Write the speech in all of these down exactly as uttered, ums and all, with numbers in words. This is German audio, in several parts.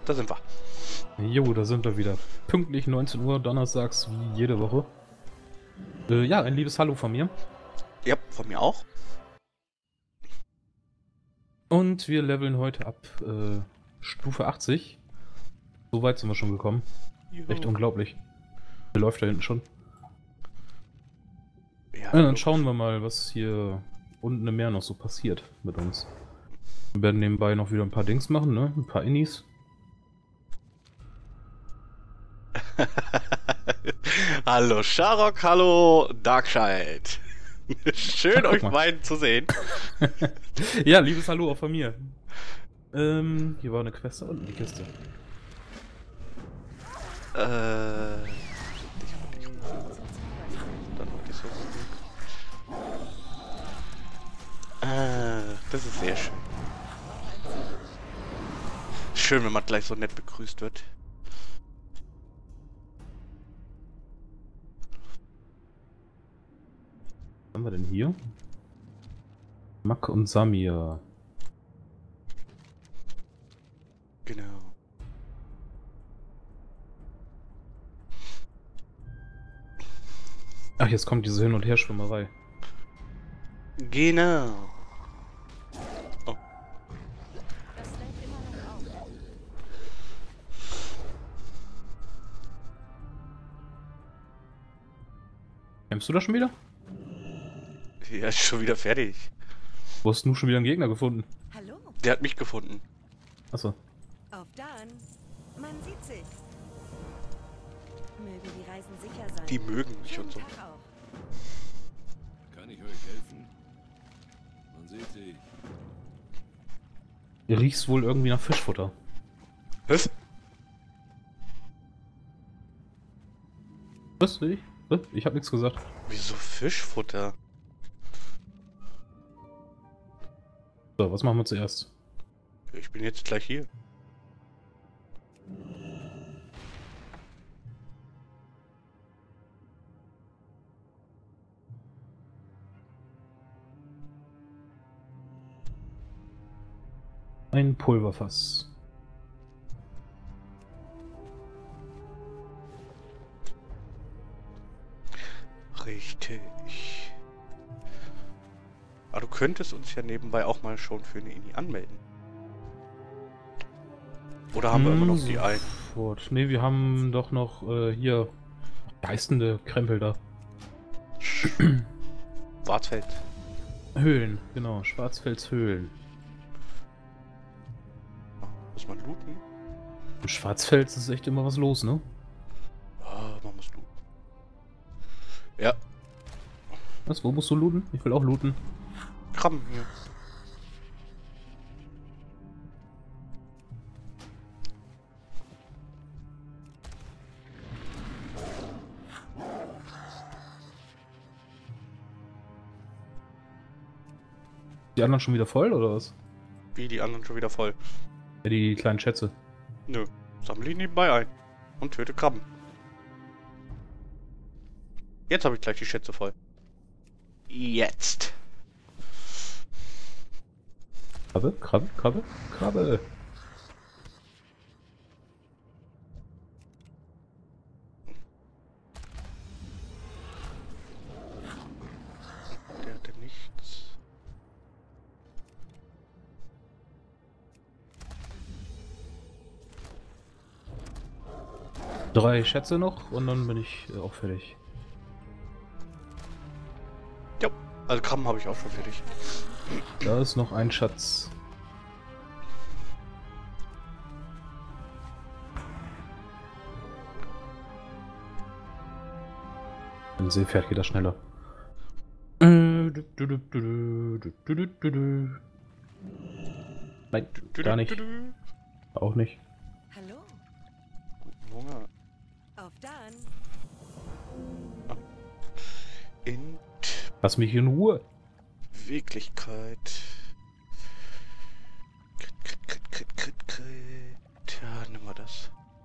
da sind wir. Jo, da sind wir wieder. Pünktlich neunzehn Uhr, donnerstags, wie jede Woche. Äh, ja, ein liebes Hallo von mir. Ja, von mir auch. Und wir leveln heute ab äh, Stufe achtzig. So weit sind wir schon gekommen. Juhu. Echt unglaublich. Der läuft da hinten schon. Ja, Ja, dann logisch. schauen wir mal, was hier unten im Meer noch so passiert mit uns. Wir werden nebenbei noch wieder ein paar Dings machen, ne? Ein paar Innis. Hallo Sharok, hallo Darkscheid. Schön Ach, euch mal. beiden zu sehen. Ja, liebes Hallo auch von mir. Ähm, hier war eine Quest da unten, die Kiste. Äh. Dich wollte ich rufen. Dann wollte ich so rufen. Äh, das ist sehr schön. Schön, wenn man gleich so nett begrüßt wird. Was haben wir denn hier? Mak und Samir. Genau. Ach, jetzt kommt diese Hin- und Herschwimmerei. Genau. Oh. Kämpfst du da schon wieder? Ja, ist schon wieder fertig. Wo hast du schon wieder einen Gegner gefunden? Hallo, Der hat mich gefunden. Achso. auf dann. Man sieht sich. Mögen die Reisen sicher sein. Die mögen mich Schönen und so. Tag auch. Kann ich euch helfen? Man sieht sie. Du riechst wohl irgendwie nach Fischfutter. Was? Was? Ich? Was? Ich hab nichts gesagt. Wieso Fischfutter? So, was machen wir zuerst? Ich bin jetzt gleich hier. Ein Pulverfass. Richtig. Aber du könntest uns ja nebenbei auch mal schon für eine Ini anmelden. Oder haben wir immer noch die ein? Sofort. Ne, wir haben doch noch äh, hier geistende Krempel da. Schwarzfeld. Höhlen, genau. Schwarzfeldshöhlen. Muss man looten? Im Schwarzfeld ist echt immer was los, ne? Ah, man muss looten. Ja, Was? Wo musst du looten? Ich will auch looten. Krabben hier. Die anderen schon wieder voll, oder was? Wie die anderen schon wieder voll. Ja, die kleinen Schätze. Nö, sammle ich nebenbei ein. Und töte Krabben. Jetzt habe ich gleich die Schätze voll. Jetzt. Krabbe, Krabbe, Krabbe, Krabbe. Der hatte nichts. Drei Schätze noch und dann bin ich äh, auch fertig. Ja, also Krabben habe ich auch schon fertig. Da ist noch ein Schatz. Im Seepferd geht das schneller. Äh, du, du, du, du, du, du, du, du, du. Nein, gar nicht. Auch nicht. Hallo, Guten Hunger. auf dann. In Lass mich in Ruhe. Beweglichkeit. Krit, krit, krit, krit, krit, krit. Ja, nimm mal das.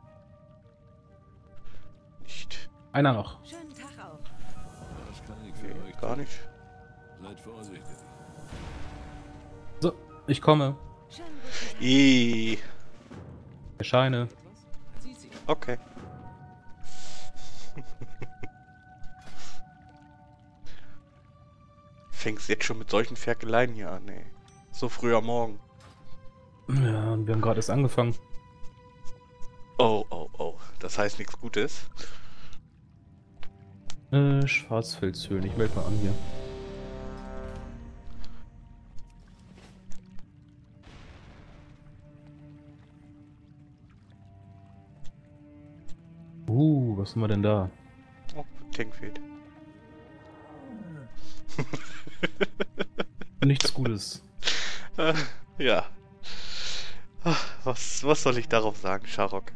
Nicht. Einer noch. Schönen Tag auch. Was kann ich für Nee, euch gar tun? nicht. Seid vorsichtig. So, ich komme. Schönen guten Tag. I. Erscheine. Sieh sie. Okay. Fängst jetzt schon mit solchen Ferkeleien hier an, ey. So früh am Morgen. Ja, und wir haben gerade erst angefangen. Oh, oh, oh. Das heißt nichts Gutes. Äh, Schwarzfeldshöhlen. Ich melde mal an hier. Uh, was haben wir denn da? Oh, Tank fehlt. Nichts Gutes. Äh, ja. Ach, Was, was soll ich darauf sagen, Sharok?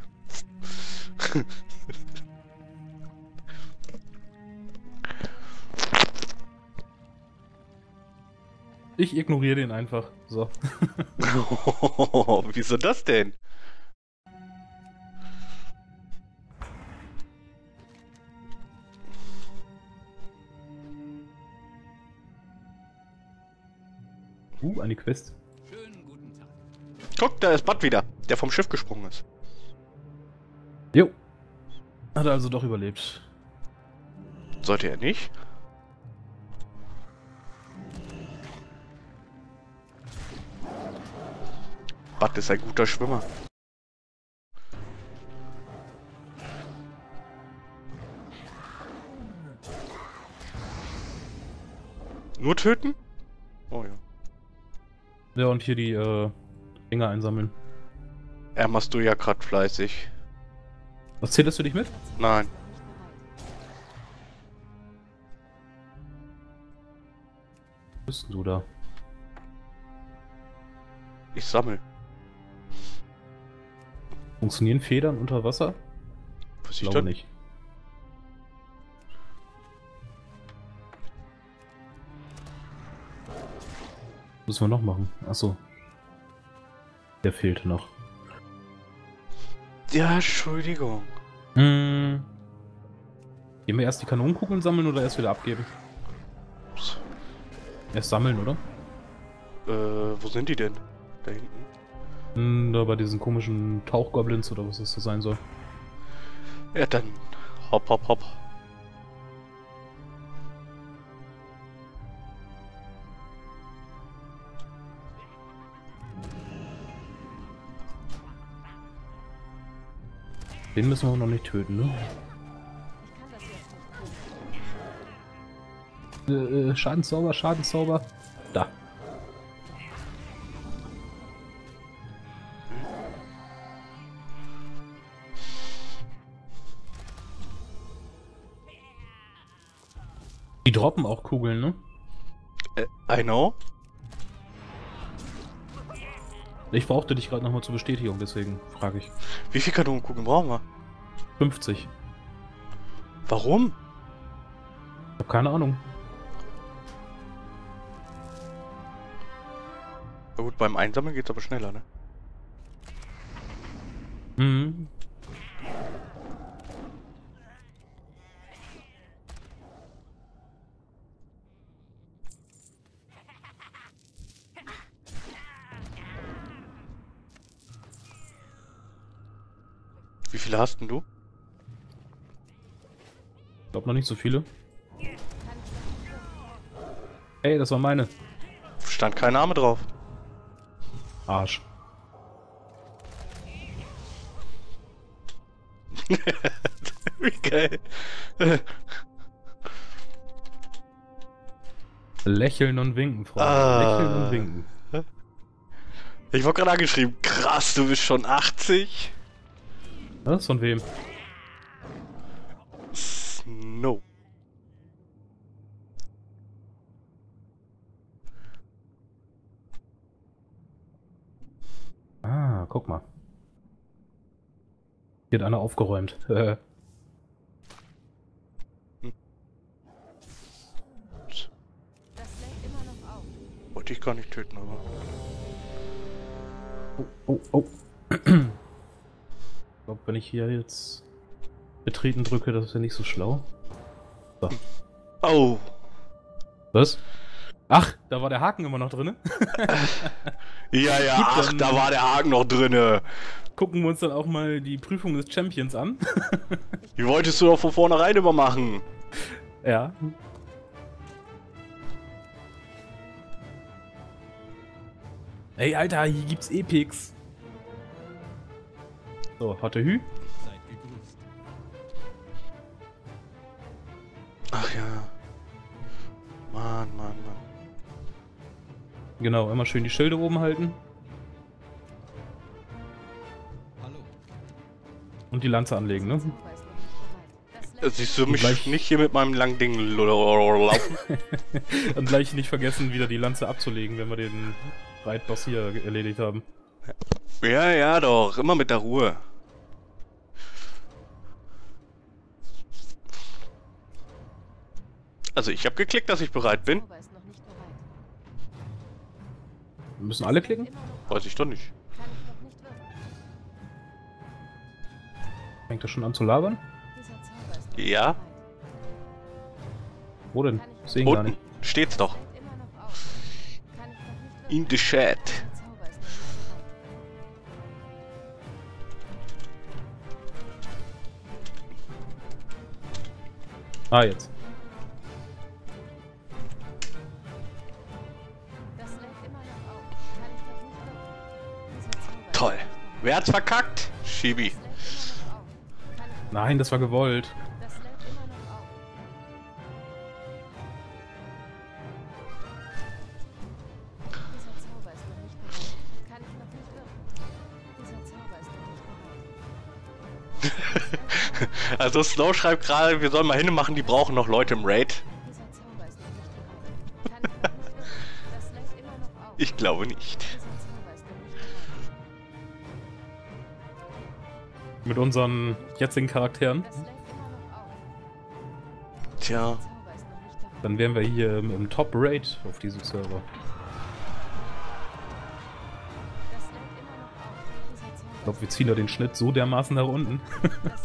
Ich ignoriere den einfach. So. Wieso das denn? Uh, eine Quest. Schönen guten Tag. Guck, da ist Bud wieder, der vom Schiff gesprungen ist. Jo. Hat er also doch überlebt. Sollte er nicht? Bud ist ein guter Schwimmer. Nur töten? Oh ja. Ja, und hier die äh, Dinger einsammeln. Er machst du ja gerade fleißig. Was zählst du dich mit? Nein. Was bist denn du da? Ich sammel. Funktionieren Federn unter Wasser? Was Ich ich glaube dann? nicht. Müssen wir noch machen. Achso. Der fehlte noch. Ja, Entschuldigung. Hm. Gehen wir erst die Kanonenkugeln sammeln oder erst wieder abgeben? Erst sammeln, oder? Äh, wo sind die denn? Da hinten. Hm, da bei diesen komischen Tauchgoblins oder was das so sein soll. Ja, dann hopp, hopp, hopp. Den müssen wir noch nicht töten, ne? Ich kann das jetzt nicht. Äh, äh, Schadenszauber, Schadenszauber. Da. Die droppen auch Kugeln, ne? Äh, I know. Ich brauchte dich gerade nochmal zur Bestätigung, deswegen frage ich. Wie viel Kanonenkugeln brauchen wir? fünfzig. Warum? Ich hab keine Ahnung. Na gut, beim Einsammeln geht's aber schneller, ne? Mhm. Wie viele hast denn du? Ich glaube noch nicht so viele. Ey, das war meine. Stand kein Name drauf. Arsch. Wie geil. Lächeln und winken, Freunde. Ah. Lächeln und winken. Ich wurde gerade angeschrieben. Krass, du bist schon achtzig? Was? Von wem? No. Ah, guck mal. Hier hat einer aufgeräumt. Äh. Das lädt immer noch auf. Wollte ich gar nicht töten, aber. Oh, oh, oh. Ich glaube, wenn ich hier jetzt betreten drücke, das wäre nicht so schlau. So. Oh. Was? Ach, da war der Haken immer noch drin. Ja, ja, Gut, ach, dann- da war der Haken noch drinne. Gucken wir uns dann auch mal die Prüfung des Champions an. Die wolltest du doch von vornherein immer machen. Ja. Ey, Alter, hier gibt's Epics. So, hatte Hü. Seid gegrüßt. Ach ja. Mann, Mann, Mann. Genau, immer schön die Schilde oben halten. Hallo. Und die Lanze anlegen, ne? Zauber ist noch nicht bereit. Das Äh, Leck Siehst du mich Gleich- nicht hier mit meinem langen Ding l- laufen? Und gleich nicht vergessen, wieder die Lanze abzulegen, wenn wir den Reitboss hier ge- erledigt haben. Ja, ja, doch. Immer mit der Ruhe. Also ich habe geklickt, dass ich bereit bin. Zauber ist noch nicht bereit. Wir müssen alle klicken? Immer noch Weiß ich doch nicht. kann ich noch nicht wirken. Fängt das schon an zu labern? Dieser Zauber ist noch Ja. nicht bereit. Wo denn? Ich seh ihn gar Unten nicht. steht's doch. Fällt immer noch auf. Kann ich noch nicht wirken. In the chat. Der Zauber ist noch nicht bereit. Ah, jetzt. Das lädt immer noch auf. Kann ich noch nicht wirken. Dieser Zauber ist Toll. noch nicht bereit. Wer hat's verkackt? Shibi. Das lädt immer noch auf. Kann ich noch Nein, das war gewollt. Das lädt immer noch auf. Dieser Zauber ist noch nicht bereit. Kann ich noch nicht wirken. Dieser Zauber ist noch nicht bereit. Also Snow schreibt gerade, wir sollen mal hinmachen, die brauchen noch Leute im Raid. Dieser Zauber ist noch nicht bereit. Kann ich noch nicht wirken. Das lädt immer noch auf. Ich glaube nicht. Dieser Zauber ist noch nicht bereit. Mit unseren jetzigen Charakteren. Das lädt immer noch auf. Tja. Zauber ist noch nicht bereit. Dann wären wir hier im, im Top-Rate auf diesem Server. Das lädt immer noch auf. Dieser Zauber Ich glaube, wir ziehen da den Schnitt so dermaßen nach unten. Das lädt immer noch auf.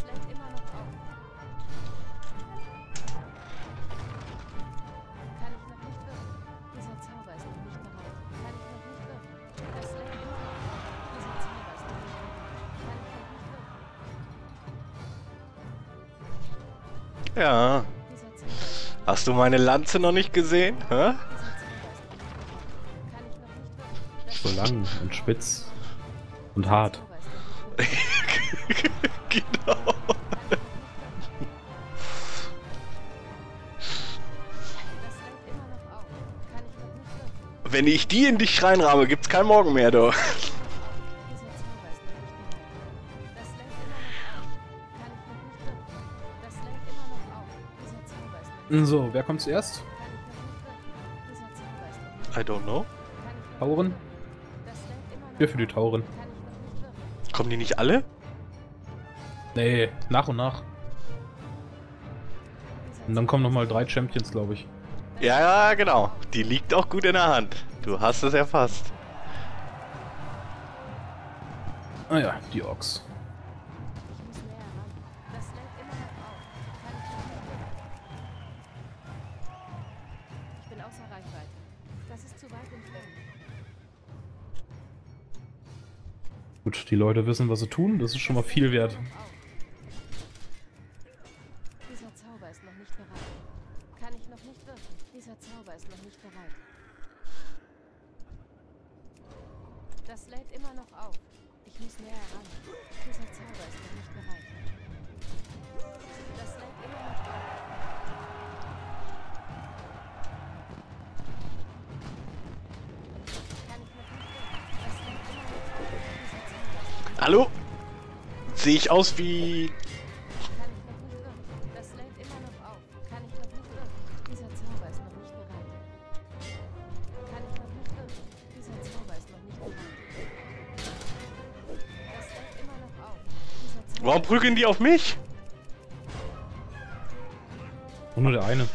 Kann ich noch nicht wirken. Dieser Zauber ist noch nicht bereit. Kann ich noch nicht wirken. Das lädt immer noch auf. Dieser Zauber ist noch nicht bereit. Kann ich noch nicht wirken. Ja. Dieser Zauber ist noch nicht Hast du meine Lanze noch nicht gesehen? Hä? Dieser Zauber ist noch nicht bereit. Kann ich noch nicht wirken. Das So lang und spitz und hart. Zauber ist noch nicht bereit. Genau. Das lädt immer noch auf. Kann ich noch nicht wirken. Wenn ich die in dich reinrahme, gibt's keinen Morgen mehr, du. Dieser Zauber ist noch nicht bereit. Das lädt immer noch auf. Kann ich noch nicht wirken. Das lädt immer noch auf. Dieser Zauber ist noch nicht So, wer kommt zuerst? Kann ich noch nicht wirken. Dieser Zauber ist noch nicht I don't know. Kann ich noch Tauren? Das lädt immer noch Wir für die Tauren. Kann ich noch nicht wirken. Kommen die nicht alle? Nee, nach und nach. Und dann kommen nochmal drei Champions, glaube ich. Ja, ja, genau. Die liegt auch gut in der Hand. Du hast es erfasst. Ah ja, die Orks. Ich muss näher ran. Das lädt immer noch auf. Kann ich noch nicht wirken. Ich bin außer Reichweite. Das ist zu weit entfernt. Gut, die Leute wissen, was sie tun. Das ist schon mal viel wert. Auf. Dieser Zauber ist noch nicht bereit. Kann ich noch nicht wirken. Dieser Zauber ist noch nicht bereit. Das lädt immer noch auf. Ich muss näher ran. Dieser Zauber ist noch nicht bereit. Das lädt immer noch auf. Kann ich noch nicht wirken. Das lädt immer noch auf. Dieser Zauber ist noch nicht Hallo? Sehe ich aus wie... Kann ich noch nicht wirken. Das lädt immer noch auf. Kann ich noch nicht wirken. Dieser Zauber ist noch nicht bereit. Kann ich noch nicht wirken. Dieser Zauber ist noch nicht bereit. Das lädt immer noch auf. Dieser Zauber Warum prügeln die auf mich? Und nur der eine.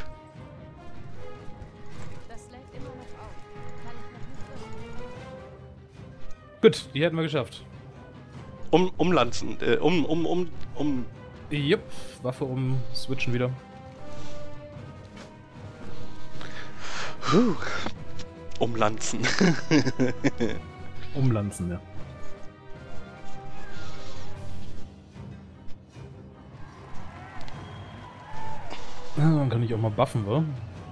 Das lädt immer noch auf. Kann ich noch nicht wirken. Gut, die hätten wir geschafft. Um, umlanzen. Äh, um, um, um, um... Jupp, Waffe um, switchen wieder. Puh. Umlanzen. Umlanzen, ja. Ja, dann kann ich auch mal buffen, wa?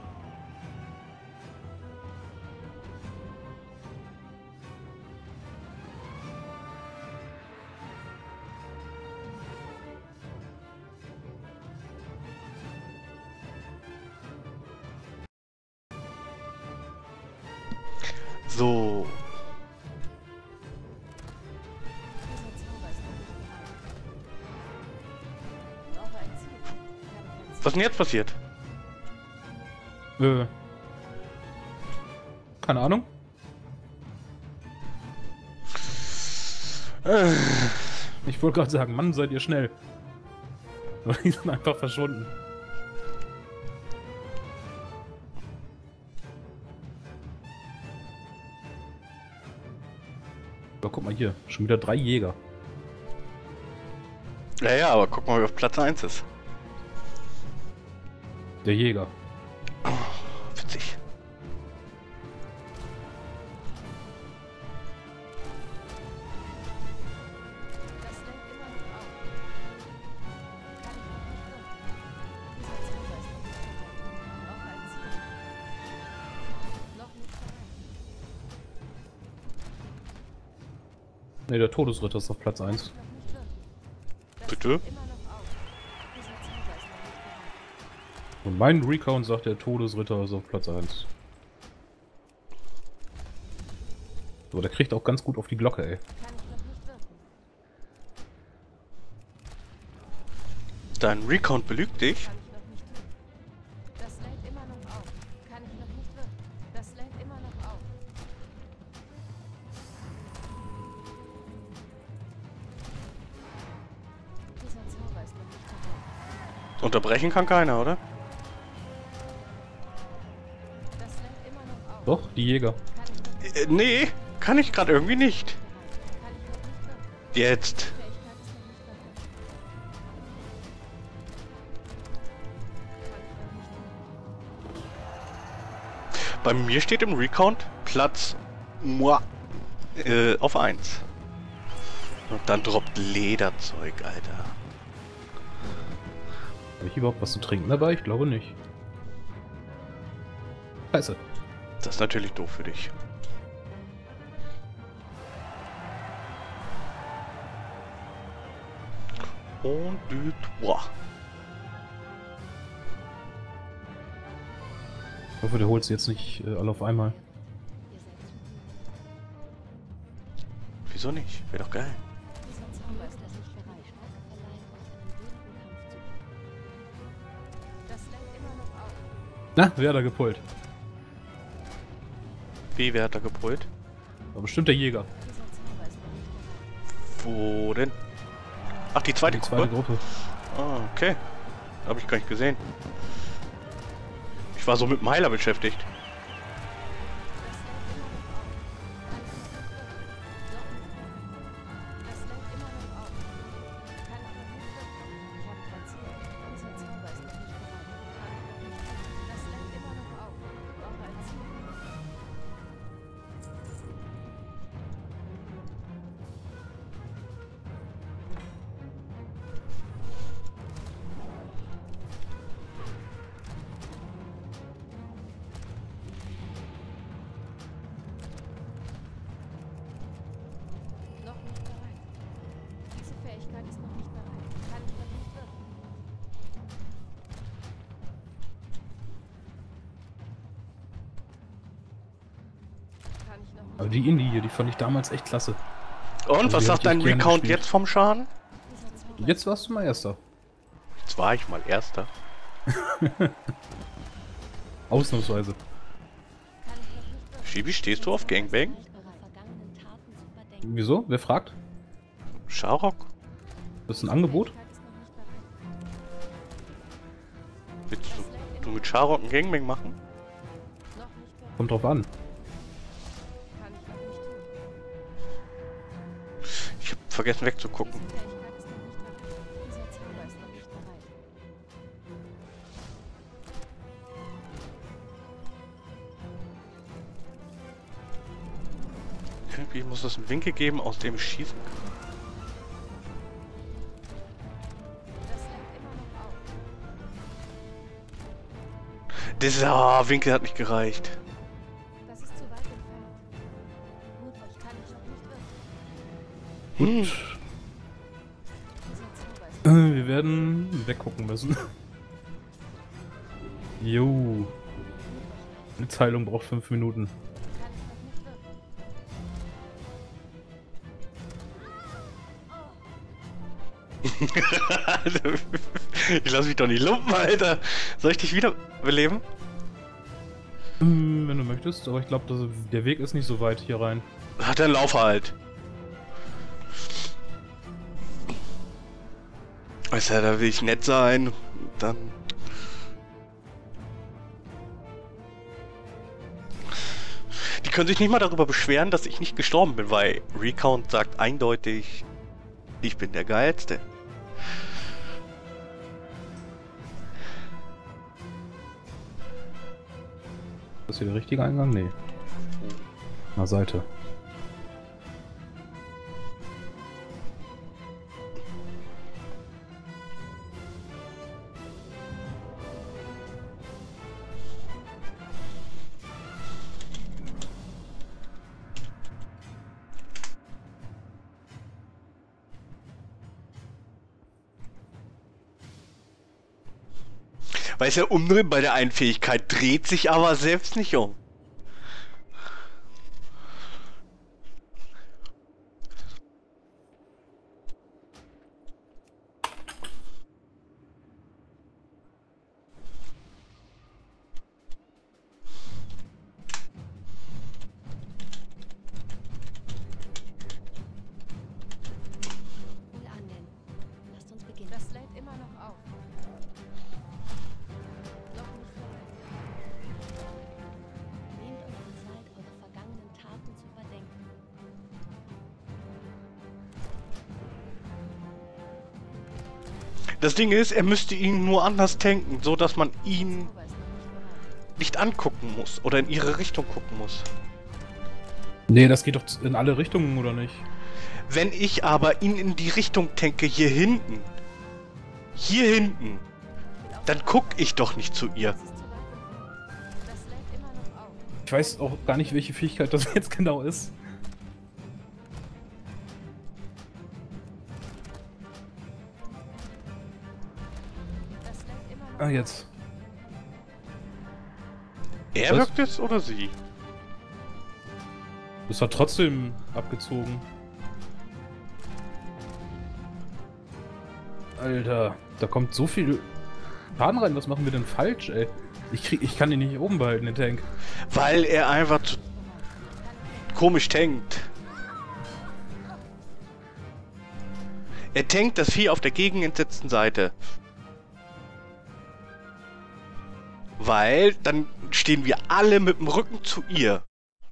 So. Dieser Zauber ist noch nicht bereit. Ich brauche ein Ziel. Kann ich ein Ziel? Was ist denn jetzt passiert? Äh. Keine Ahnung. Äh, Ich wollte gerade sagen, Mann, seid ihr schnell. Aber die sind einfach verschwunden. Aber guck mal hier, schon wieder drei Jäger. Ja, ja, aber guck mal, wer auf Platz eins ist. Der Jäger. Oh, witzig. Das lenkt immer noch auf. Kann ich noch nicht wirken. Dieser Zauber ist noch nicht bereit. Ich brauche ein Ziel. Noch nicht bereit. Ne, der Todesritter ist auf Platz Kann eins. ich noch nicht wirken. Das Bitte? lenkt immer noch auf. Dieser Zauber ist noch nicht bereit. Und mein Recount sagt, der Todesritter ist auf Platz eins. So, der kriegt auch ganz gut auf die Glocke, ey. Kann ich noch nicht wirken. Dein Recount belügt dich? Kann ich noch nicht tun. Das lenkt immer noch auf. Kann ich noch nicht wirken. Das lenkt immer noch auf. Dieser Zauber ist noch nicht bereit. Unterbrechen kann keiner, oder? Das lenkt immer noch auf. Doch, die Jäger. Kann ich noch nicht Äh, nee, kann ich gerade irgendwie nicht. bereit. Kann ich noch nicht wirken. Jetzt. Fähigkeit ist noch nicht bereit. Kann ich noch nicht tun. Bei mir steht im Recount Platz moi, äh, auf eins. Und dann droppt Lederzeug, Alter. Habe ich überhaupt was zu trinken dabei? Ich glaube nicht. Scheiße. Das ist natürlich doof für dich. Und du trois. Ich hoffe, der holt sie jetzt nicht äh, alle auf einmal. Ihr seid zu gut. Wieso nicht? Wäre doch geil. Dieser Zauber ist noch nicht bereit. Stärke verleihen euch einen wenigen Kampfzug. Das lenkt immer noch auf. Na, wer hat da gepult? Wie, wer hat da gebrüllt? War bestimmt der Jäger. Dieser Zauber ist noch nicht bereit. Wo denn? Ach, die zweite Die zweite Gruppe? Gruppe. Ah, okay. Hab ich gar nicht gesehen. Ich war so mit dem Heiler beschäftigt. Das lenkt immer noch auf. Kann ich noch nicht wirken. Noch nicht wirken. Das lenkt immer noch auf. Kann ich noch nicht wirken. Ich habe kein Ziel. Dieser Zauber ist noch nicht bereit. Kann ich noch nicht tun. Das lenkt immer noch auf. Ich brauche ein Ziel. Noch nicht bereit. Diese Fähigkeit ist noch nicht bereit. Kann ich noch nicht wirken. Kann ich noch nicht. Aber die Indie hier, die fand ich damals echt klasse. Und, Also was die sagt hätte ich dein gerne Recount gespielt. jetzt vom Schaden? Dieser Zauber Jetzt warst du mal Erster. Jetzt war ich mal Erster. Ausnahmsweise. kann ich noch nicht wirken. Schibi, stehst du auf Gangbang? Nicht bereit. Vergangenen Taten zu überdenken. Wieso? Wer fragt? Sharok? Das ist ein Angebot? Fähigkeit ist noch nicht bereit. Willst du, du mit Sharok einen Gangbang machen? Noch nicht bereit. Kommt drauf an. Kann ich noch nicht tun. Ich hab vergessen wegzugucken. Diese Fähigkeit ist noch nicht bereit. Dieser Zauber ist noch nicht bereit. Irgendwie muss es einen Winkel geben, aus dem ich schießen kann. Das lenkt immer noch auf. Dieser oh, Winkel hat nicht gereicht. Das ist zu weit entfernt. Mutwillig kann ich noch nicht wirken. Gut. Dieser Zauber ist Äh, wir werden weggucken müssen. Jo. Eine Teilung braucht fünf Minuten. kann ich noch nicht wirken. Ich lass mich doch nicht lumpen, Alter. Soll ich dich wieder beleben? Hm, wenn du möchtest, aber ich glaube, der Weg ist nicht so weit hier rein. Hat er einen Lauf halt. Weißt du, da will ich nett sein. Dann. Die können sich nicht mal darüber beschweren, dass ich nicht gestorben bin, weil Recount sagt eindeutig, ich bin der Geilste. Ist das hier der richtige Eingang? Nee. Na, Seite. Weißt du, umdrehen bei der einen Fähigkeit dreht sich aber selbst nicht um. Wohl annehmen. Lasst uns beginnen. Das lädt immer noch auf. Noch nicht bereit. Nehmt euch die Zeit, eure vergangenen Taten zu überdenken. Das Ding ist, er müsste ihn nur anders tanken, so dass man ihn Zauber ist noch nicht bereit. nicht angucken muss oder in ihre Richtung gucken muss. Nee, das geht doch in alle Richtungen, oder nicht? Wenn ich aber ihn in die Richtung tanke, hier hinten, hier hinten, dann guck ich doch nicht zu ihr. Das ist zu weit entfernt. Das lädt immer noch auf. Ich weiß auch gar nicht, welche Fähigkeit das jetzt genau ist. Das lädt immer noch Ah, auf. jetzt. Er Was? wirkt es oder sie? Das hat trotzdem abgezogen. Alter, da kommt so viel Schaden rein. Was machen wir denn falsch, ey? Ich, krieg, ich kann den nicht oben behalten, den Tank. Weil er einfach zu komisch tankt. Er tankt das Vieh auf der gegenentsetzten Seite. Weil dann stehen wir alle mit dem Rücken zu ihr.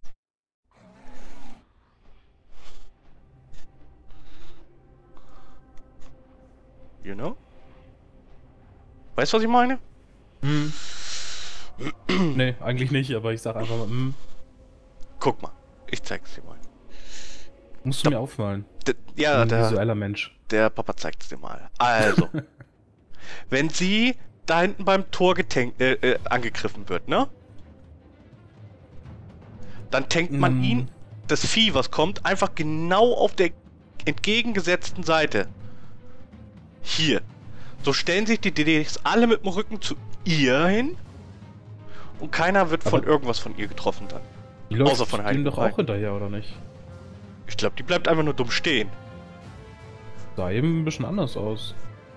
You know? Weißt du, was ich meine? Hm. Nee, eigentlich nicht, aber ich sag einfach mal, hm. Guck mal, ich zeig's dir mal. Musst du mir aufmalen. D ja, Ich bin ein der, visueller Mensch. der Papa zeigt's dir mal. Also, wenn sie da hinten beim Tor getankt, äh, äh, angegriffen wird, ne? Dann tankt man Mm. ihn, das Vieh, was kommt, einfach genau auf der entgegengesetzten Seite. Hier. So stellen sich die D Ds alle mit dem Rücken zu ihr hin und keiner wird von Aber- irgendwas von ihr getroffen dann. Die läuft Außer von ihm Heiligen doch Wein. auch hinterher, oder nicht? Ich glaube, die bleibt einfach nur dumm stehen. Sah eben ein bisschen anders aus.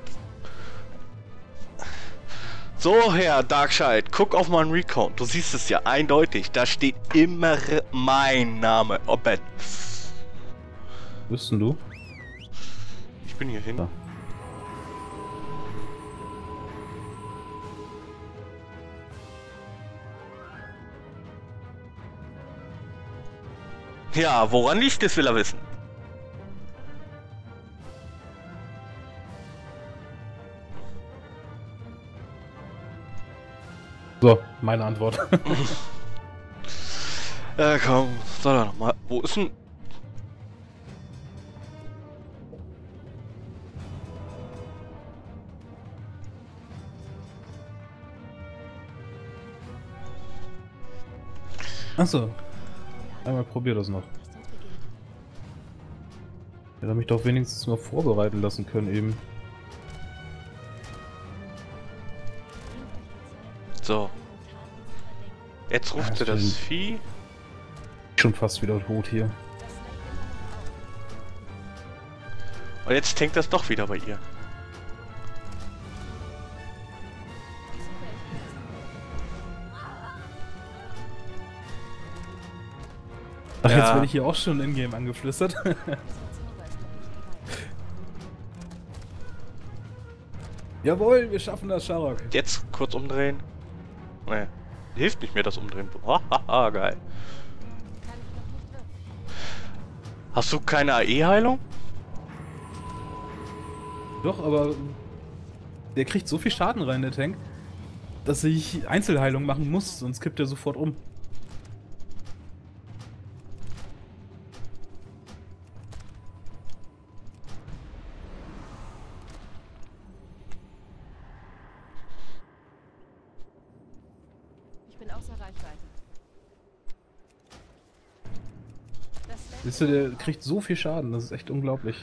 So, Herr Darkscheid, guck auf meinen Recount. Du siehst es ja eindeutig. Da steht immer mein Name. Obet. Wüssten du? Ich bin hier hin. Ja. Ja, woran liegt es, will er wissen. So, meine Antwort. Äh, komm, soll er nochmal. Wo ist denn. Achso. Einmal probier das noch. Das dort beginnt. Hätte mich doch wenigstens mal vorbereiten lassen können eben. So. Jetzt ruft Ja, sie das stimmt. Vieh. Schon fast wieder tot hier. Und jetzt tankt das doch wieder bei ihr. Ach, Ja. jetzt werde ich hier auch schon in-game angeflüstert. Dieser Zauber ist noch nicht bereit. Jawohl, wir schaffen das, Sharok. Jetzt kurz umdrehen. Nee. Hilft nicht mehr das Umdrehen. Hahaha, geil. Kann ich noch nicht wirklich. Hast du keine A E-Heilung? Doch, aber der kriegt so viel Schaden rein, der Tank, dass ich Einzelheilung machen muss, sonst kippt er sofort um. Ich bin außer Reichweite. Das lenkt Siehst du, der kriegt so viel Schaden, das ist echt unglaublich.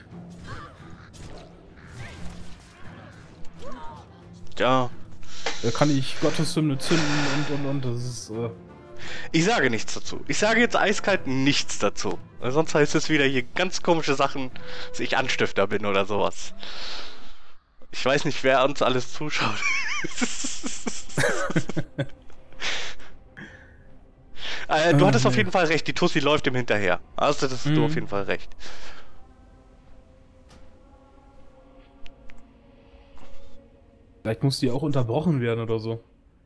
Ja. Da kann ich Gottes Hymne zünden und und und, das ist... Äh Ich sage nichts dazu. Ich sage jetzt eiskalt nichts dazu. Weil sonst heißt es wieder hier ganz komische Sachen, dass ich Anstifter bin oder sowas. Ich weiß nicht, wer uns alles zuschaut. äh, du Oh, hattest auf nee. jeden Fall recht, die Tussi läuft ihm hinterher. Also das hast du Mhm. auf jeden Fall recht. Vielleicht muss die auch unterbrochen werden oder so.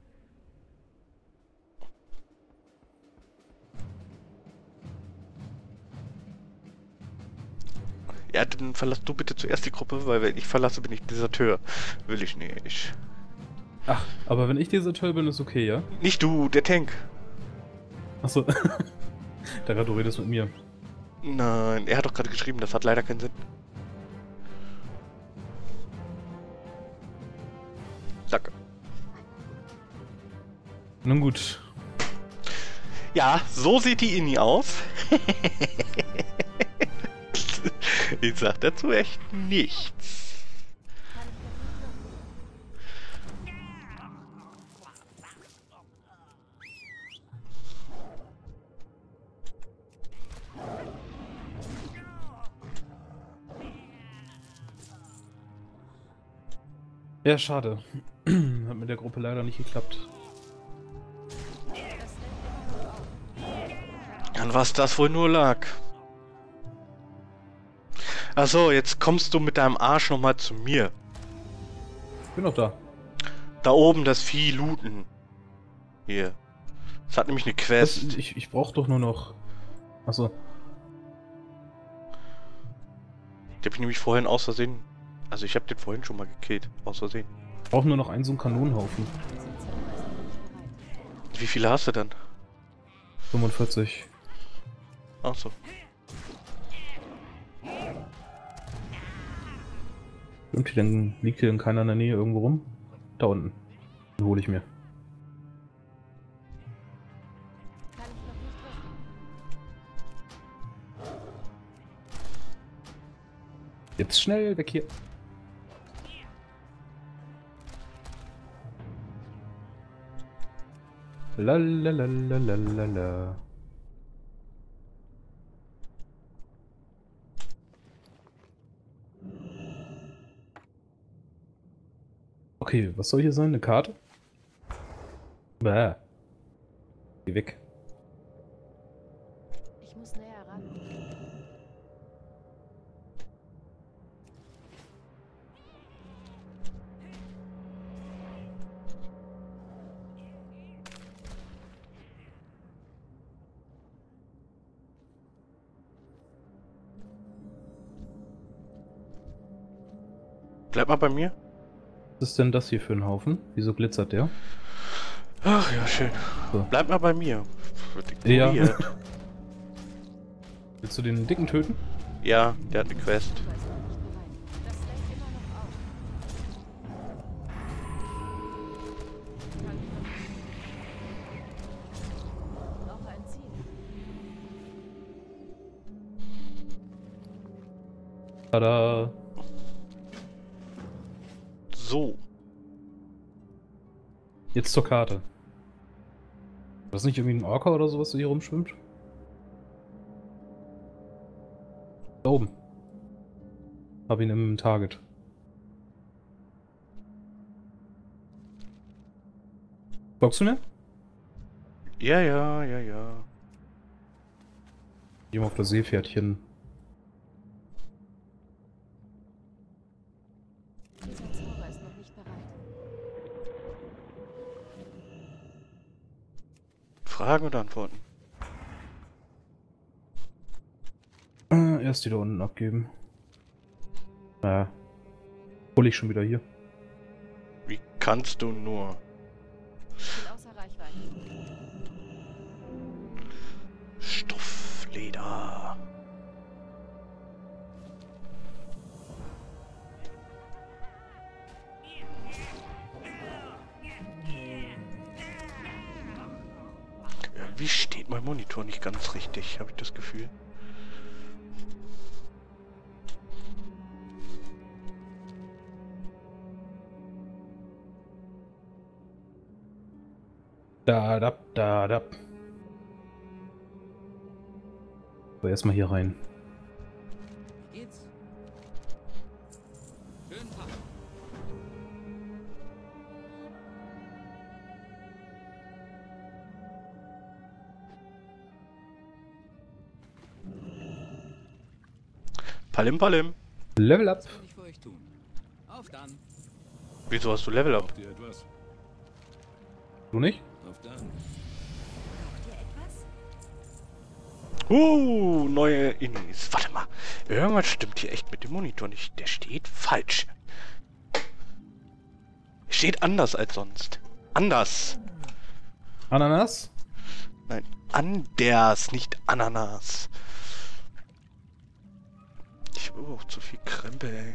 Ja, dann verlass du bitte zuerst die Gruppe, weil wenn ich verlasse, bin ich Deserteur. Will ich nicht. Ach, aber wenn ich Deserteur bin, ist okay, ja? Nicht du, der Tank. Achso. Da du redest mit mir. Nein, er hat doch gerade geschrieben, das hat leider keinen Sinn. Danke. Nun gut. Ja, so sieht die Inni aus. Ich sag dazu echt nichts. kann ich noch nicht wirklich. Ja, schade. Hat mit der Gruppe leider nicht geklappt. Das lenkt immer noch auf. An was das wohl nur lag. Achso, jetzt kommst du mit deinem Arsch nochmal zu mir. Ich bin noch da. Da oben das Vieh looten. Hier. Das hat nämlich eine Das, Quest. ich ich brauche doch nur noch... Achso. Die hab ich nämlich vorhin aus Versehen. Also ich hab den vorhin schon mal gekillt. Aus Versehen. Ich brauche nur noch einen so einen Kanonenhaufen. Dieser Zauber ist noch nicht bereit. Wie viele hast du denn? fünfundvierzig. Achso. Stimmt, hier, dann liegt hier dann keiner in der Nähe irgendwo rum. Da unten. Den hole ich mir. Kann ich noch nicht wirklich. Jetzt schnell weg hier. Lalalalalalala. Okay, was soll hier sein? Eine Karte? Bäh. Geh weg. Ich muss näher ran. Bleib mal bei mir. Was ist denn das hier für ein Haufen? Wieso glitzert der? Ach ja, schön. So. Bleib mal bei mir. Wird Ja. ignoriert. Willst du den dicken töten? Ja, der hat eine Quest. Zauber ist noch nicht bereit. Das lenkt immer noch auf. Kann ich noch nicht. Brauche ein Ziel. Tada! So. Jetzt zur Karte. Das ist nicht irgendwie ein Orca oder sowas, der hier rumschwimmt? Da oben. Hab ihn im Target. Folgst du mir? Ja, ja, ja, ja. Hier auf das Seepferdchen. Dieser Zauber ist noch nicht bereit. Fragen und Antworten. Äh, erst die da unten abgeben. Naja. Hol ich schon wieder hier. Wie kannst du nur? Ich bin außer Reichweite. Stoffleder. Irgendwie steht mein Monitor nicht ganz richtig, habe ich das Gefühl. Da, da, da, da. So, erstmal hier rein. Geht's? Schönen Tag. Palim Palim. Level up. Was kann ich für euch tun? Auf dann. Wieso hast du Level Up? Braucht ihr etwas? Du nicht? Auf dann. Braucht ihr etwas? Uh, neue Inis. Warte mal. Irgendwas stimmt hier echt mit dem Monitor nicht. Der steht falsch. Steht anders als sonst. Anders. Ananas? Nein, anders, nicht Ananas. Ich habe auch zu viel Krempel, ey.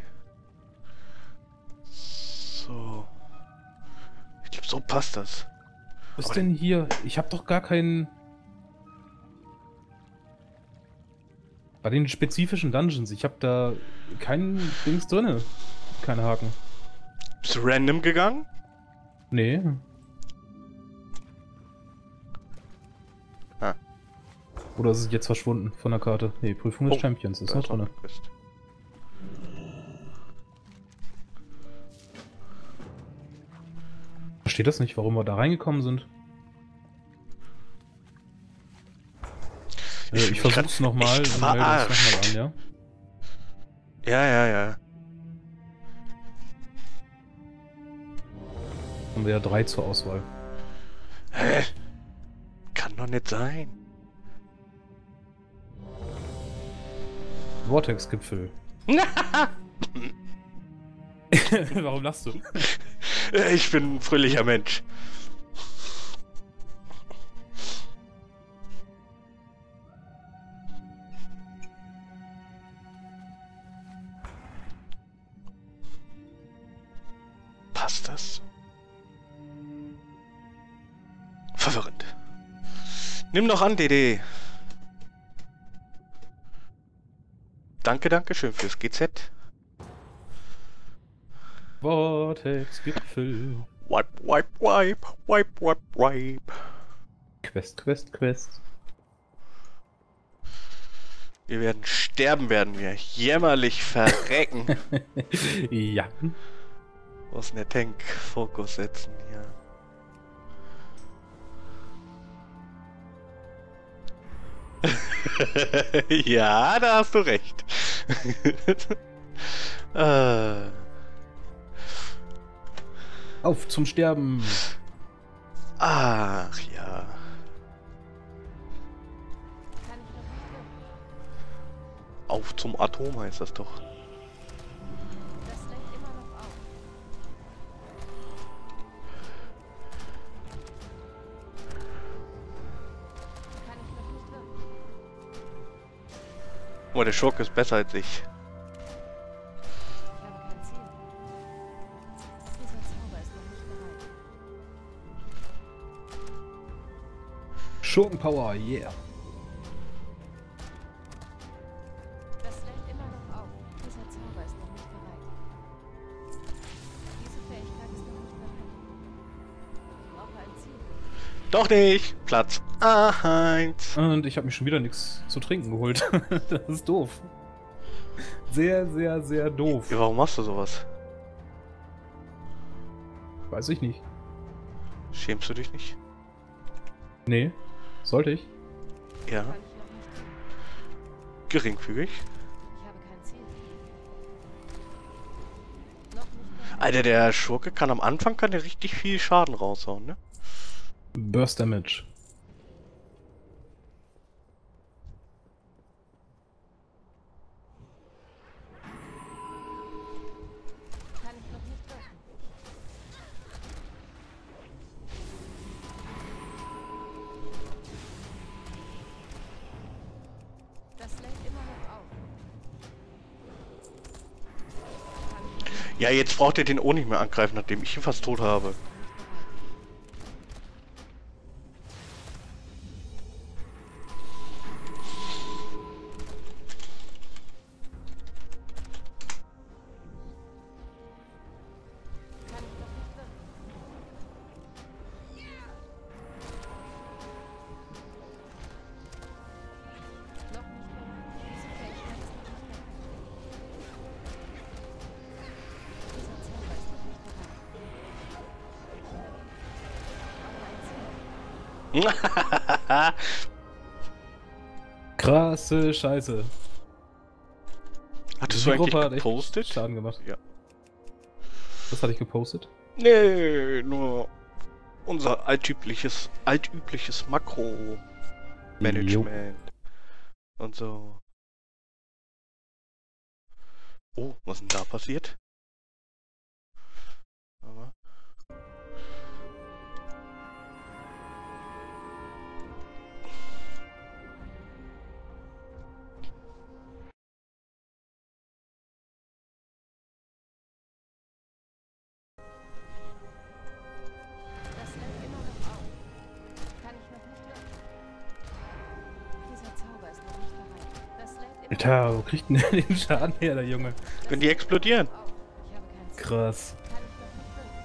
So. Ich glaube, so passt das. Was Aber denn hier? Ich hab doch gar keinen... Bei den spezifischen Dungeons, ich hab da keinen Dings drinne. Keine Haken. Bist du random gegangen? Nee. Ah. Oder ist es jetzt verschwunden von der Karte? Nee, Prüfung des Oh, Champions ist da noch noch drin. eine Quest. Versteht das nicht, warum wir da reingekommen sind? Ich Ich, fühl ich mich versuch's grad nochmal echt und melde uns verarscht. nochmal an, ja? Ja, ja, ja. Haben wir ja drei zur Auswahl. Hä? Kann doch nicht sein. Vortex-Gipfel. Warum lachst du? Ich bin ein fröhlicher Mensch. Passt das? Verwirrend. Nimm noch an, D D. Danke, danke schön fürs G Z. Vortex-Gipfel. Wipe, wipe, wipe, wipe, wipe, wipe. Quest, Quest, Quest. Wir werden sterben, werden wir. Jämmerlich verrecken. Ja. Aus der Tank Fokus setzen hier. Ja, da hast du recht. äh, Auf zum Sterben. ach ja. Kann ich noch nicht wirken. Auf zum Atom heißt das doch. Das lenkt immer noch auf. Kann ich noch nicht wirken. Oh, der Schurke ist besser als ich. Ich habe kein Ziel. Dieser Zauber ist noch nicht bereit. Schurkenpower, yeah. Das lenkt immer noch auf. Dieser Doch nicht! Platz eins. Und ich habe mir schon wieder nichts zu trinken geholt. Das ist doof. Sehr, sehr, sehr doof. Ja, warum machst du sowas? Weiß ich nicht. Schämst du dich nicht? Nee, sollte ich. Ja. Kann ich noch nicht tun. Geringfügig. Ich habe kein Ziel. Noch nicht bereit. Alter, der Schurke kann am Anfang kann der richtig viel Schaden raushauen, ne? Burst Damage. Kann ich noch nicht wirken. Das lädt immer noch auf. Kann ich noch nicht Ja, jetzt braucht er den auch nicht mehr angreifen, nachdem ich ihn fast tot habe. bereit. Kann ich noch nicht wirken. Noch nicht bereit. Diese Fähigkeit ist noch nicht bereit. Dieser Zauber ist noch nicht bereit. Brauche ein Ziel. Krasse Scheiße. Hattest Die du eigentlich Gruppe hat echt gepostet? Schaden gemacht. Ja. Das hatte ich gepostet. Nee, nur unser altübliches, altübliches Makro-Management. Und so. Oh, was ist denn da passiert? Aber Das lädt immer noch auf. Kann ich noch nicht wirken. Dieser Zauber ist noch nicht bereit. Das lädt immer Alter, wo kriegt denn der den Schaden her, der Junge? wenn die explodieren. noch auf. Ich habe kein Ziel. Krass. Kann ich noch nicht wirken.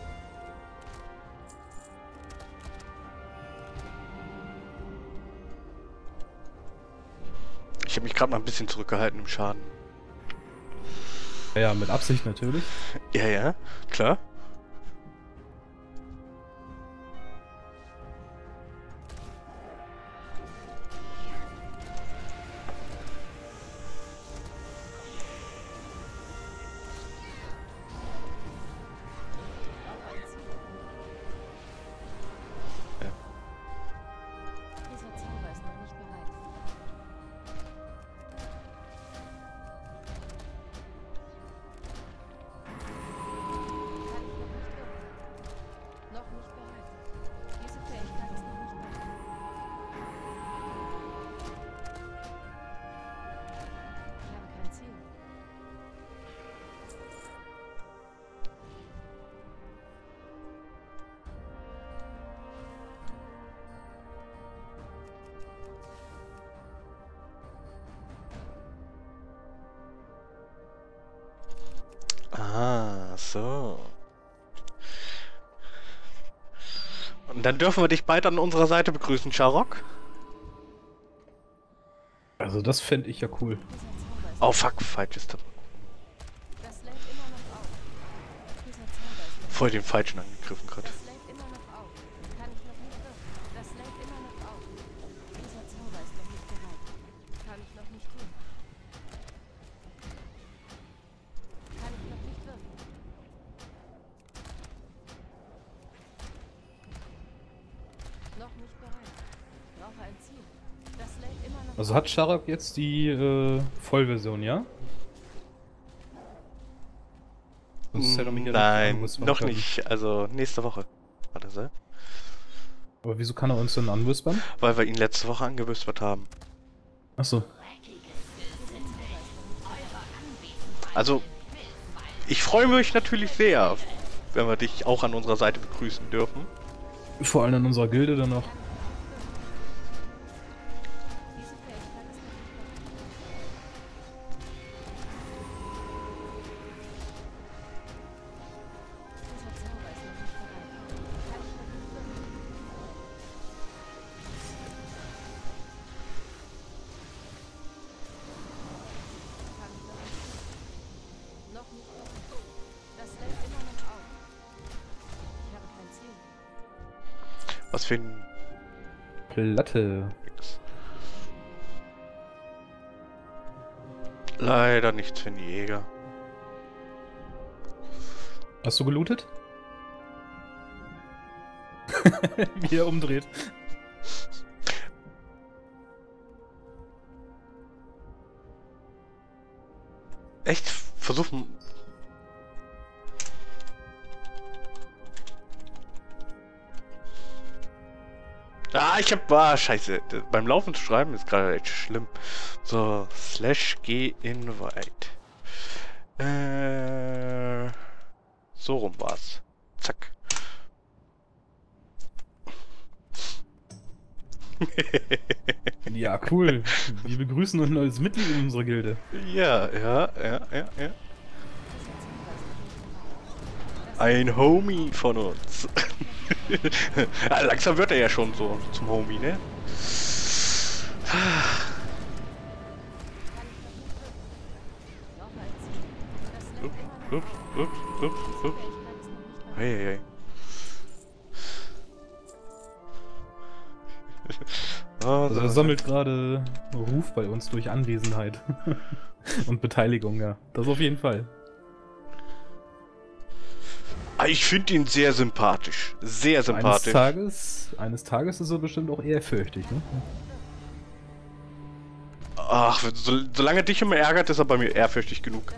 Ich habe mich gerade mal ein bisschen zurückgehalten im Schaden. Ja, mit Absicht natürlich. Ja, ja, klar. Brauche ein Ziel. Ja. Dieser Zauber ist noch nicht bereit. Kann ich noch nicht wirken. Noch nicht bereit. Diese Fähigkeit ist noch nicht bereit. Ich habe kein Ziel. Ah, so. Und dann dürfen wir dich bald an unserer Seite begrüßen, Sharok. Also das fände ich ja cool. Dieser Zauber ist Oh fuck, falsches Tab. Das lädt immer noch auf. Dieser Zauber ist noch Voll den falschen angegriffen gerade. Das lädt immer noch auf. Kann ich noch nicht wirken. Das lädt immer noch auf. Dieser Zauber ist noch nicht bereit. Kann ich noch nicht tun. Kann ich noch nicht wirken. Noch nicht bereit. Brauche ein Ziel. Das lädt immer noch Also auf. hat Sharok jetzt die äh, Vollversion, ja? Sonst hätte er mich ja Nein, anwispern noch können. nicht. Also nächste Woche. Warte so. Aber wieso kann er uns denn anwispern? Weil wir ihn letzte Woche angewispert haben. Achso. Also, ich freue mich natürlich sehr, wenn wir dich auch an unserer Seite begrüßen dürfen. Vor allem in unserer Gilde dann noch. Diese Fähigkeit ist noch nicht bereit. Dieser Zauber ist noch nicht bereit. Kann ich noch nicht wirken. was für ein... Platte. Leider nichts für den Jäger. Hast du gelootet? Wie er umdreht. Echt? Versuchen... Ah, ich hab... Ah, scheiße. Beim Laufen zu schreiben ist gerade echt schlimm. So, slash g invite. Äh... So rum war's. Zack. Ja, cool. Wir begrüßen ein neues Mitglied in unserer Gilde. Ja, ja, ja, ja, ja. Ein Homie von uns. Ja, langsam wird er ja schon so zum Homie, ne? Ups, ups, ups, ups, ups. Hey, hey, hey. Oh, Also er sammelt gerade Ruf bei uns durch Anwesenheit. Und Beteiligung, ja. Das auf jeden Fall. Ich finde ihn sehr sympathisch. Sehr sympathisch. Eines Tages, eines Tages ist er bestimmt auch ehrfürchtig, ne? Ach, so, solange dich immer ärgert, ist er bei mir ehrfürchtig genug.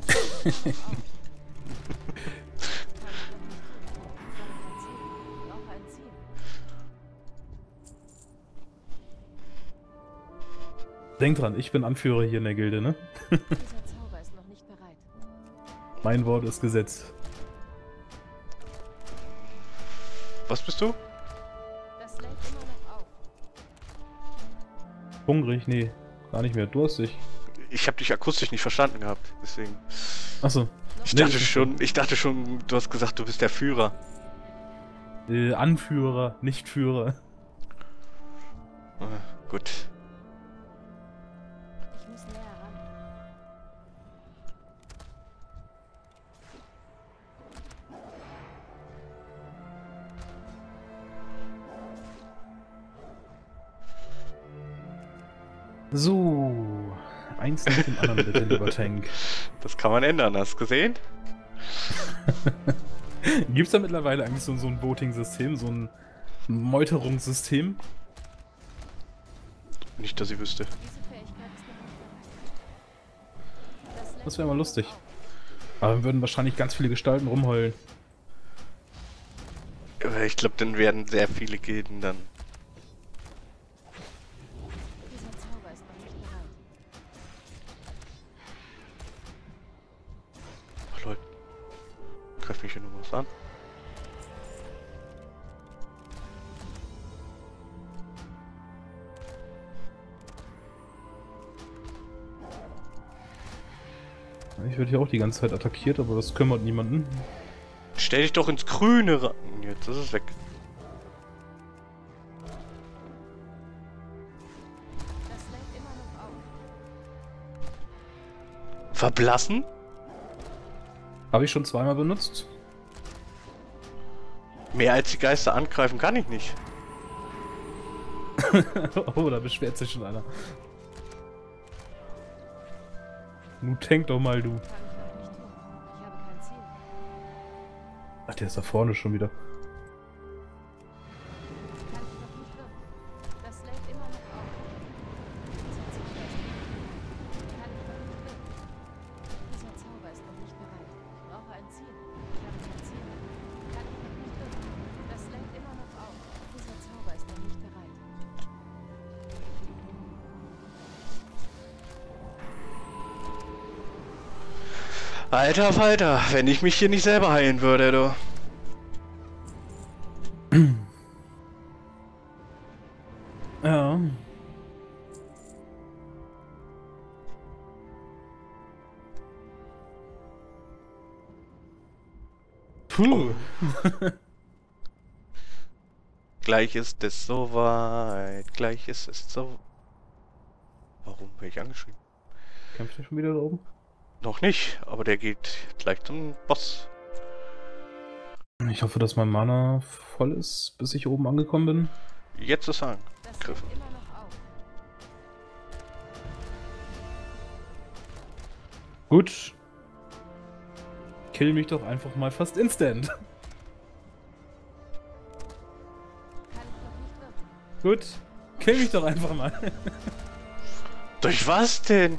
Denk dran, ich bin Anführer hier in der Gilde, ne? Dieser Zauber ist noch nicht bereit. Mein Wort ist Gesetz. Was bist du? Das lädt immer noch auf. Hungrig? Nee, gar nicht mehr. Durstig. Ich habe dich akustisch nicht verstanden gehabt, deswegen. Achso. Ich Nee, dachte ist schon, ich dachte schon, du hast gesagt, du bist der Führer. Äh, Anführer, nicht Führer. Ah, gut. Ich muss näher ran. So. Eins nach dem anderen bitte, lieber Tank. Das kann man ändern, hast du gesehen? Gibt's da mittlerweile eigentlich so, so ein Voting-System, so ein Meuterungssystem? Nicht, dass ich wüsste. Diese Fähigkeit ist noch nicht bereit. Das lädt Das wäre mal immer noch lustig. auf. Aber dann würden wahrscheinlich ganz viele Gestalten rumheulen. Aber ich glaube, dann werden sehr viele Gilden dann. Dieser Zauber ist noch nicht bereit. Ach, Leute. Greif mich hier nur was an. Ich werde hier auch die ganze Zeit attackiert, aber das kümmert niemanden. Stell dich doch ins Grüne ran. Jetzt ist es weg. Das lädt immer noch auf. Verblassen? Habe ich schon zweimal benutzt. Mehr als die Geister angreifen kann ich nicht. Oh, da beschwert sich schon einer. Nu tank doch mal, du. Kann ich noch nicht tun. Ich habe kein Ziel. Ach, der ist da vorne schon wieder. Kann ich noch nicht wirken. Das lädt immer noch auf. Dieser Zauber ist noch nicht bereit. Kann ich noch nicht wirken. Dieser Zauber ist noch nicht bereit. Ich brauche ein Ziel. Ich habe kein Ziel. Kann ich noch nicht wirken. Das lädt immer noch auf. Dieser Zauber ist noch nicht bereit. Alter Falter, wenn ich mich hier nicht selber heilen würde, du. Ja. Puh. Gleich ist es soweit, gleich ist es so. Warum werde ich angeschrieben? Kämpft der schon wieder da oben? Noch nicht, aber der geht gleich zum Boss. Ich hoffe, dass mein Mana voll ist, bis ich oben angekommen bin. jetzt ist er Das angegriffen. lädt immer noch auf. Gut. Kill mich doch einfach mal fast instant. Kann ich noch nicht wirken. Gut. Kill mich doch einfach mal. Durch was denn?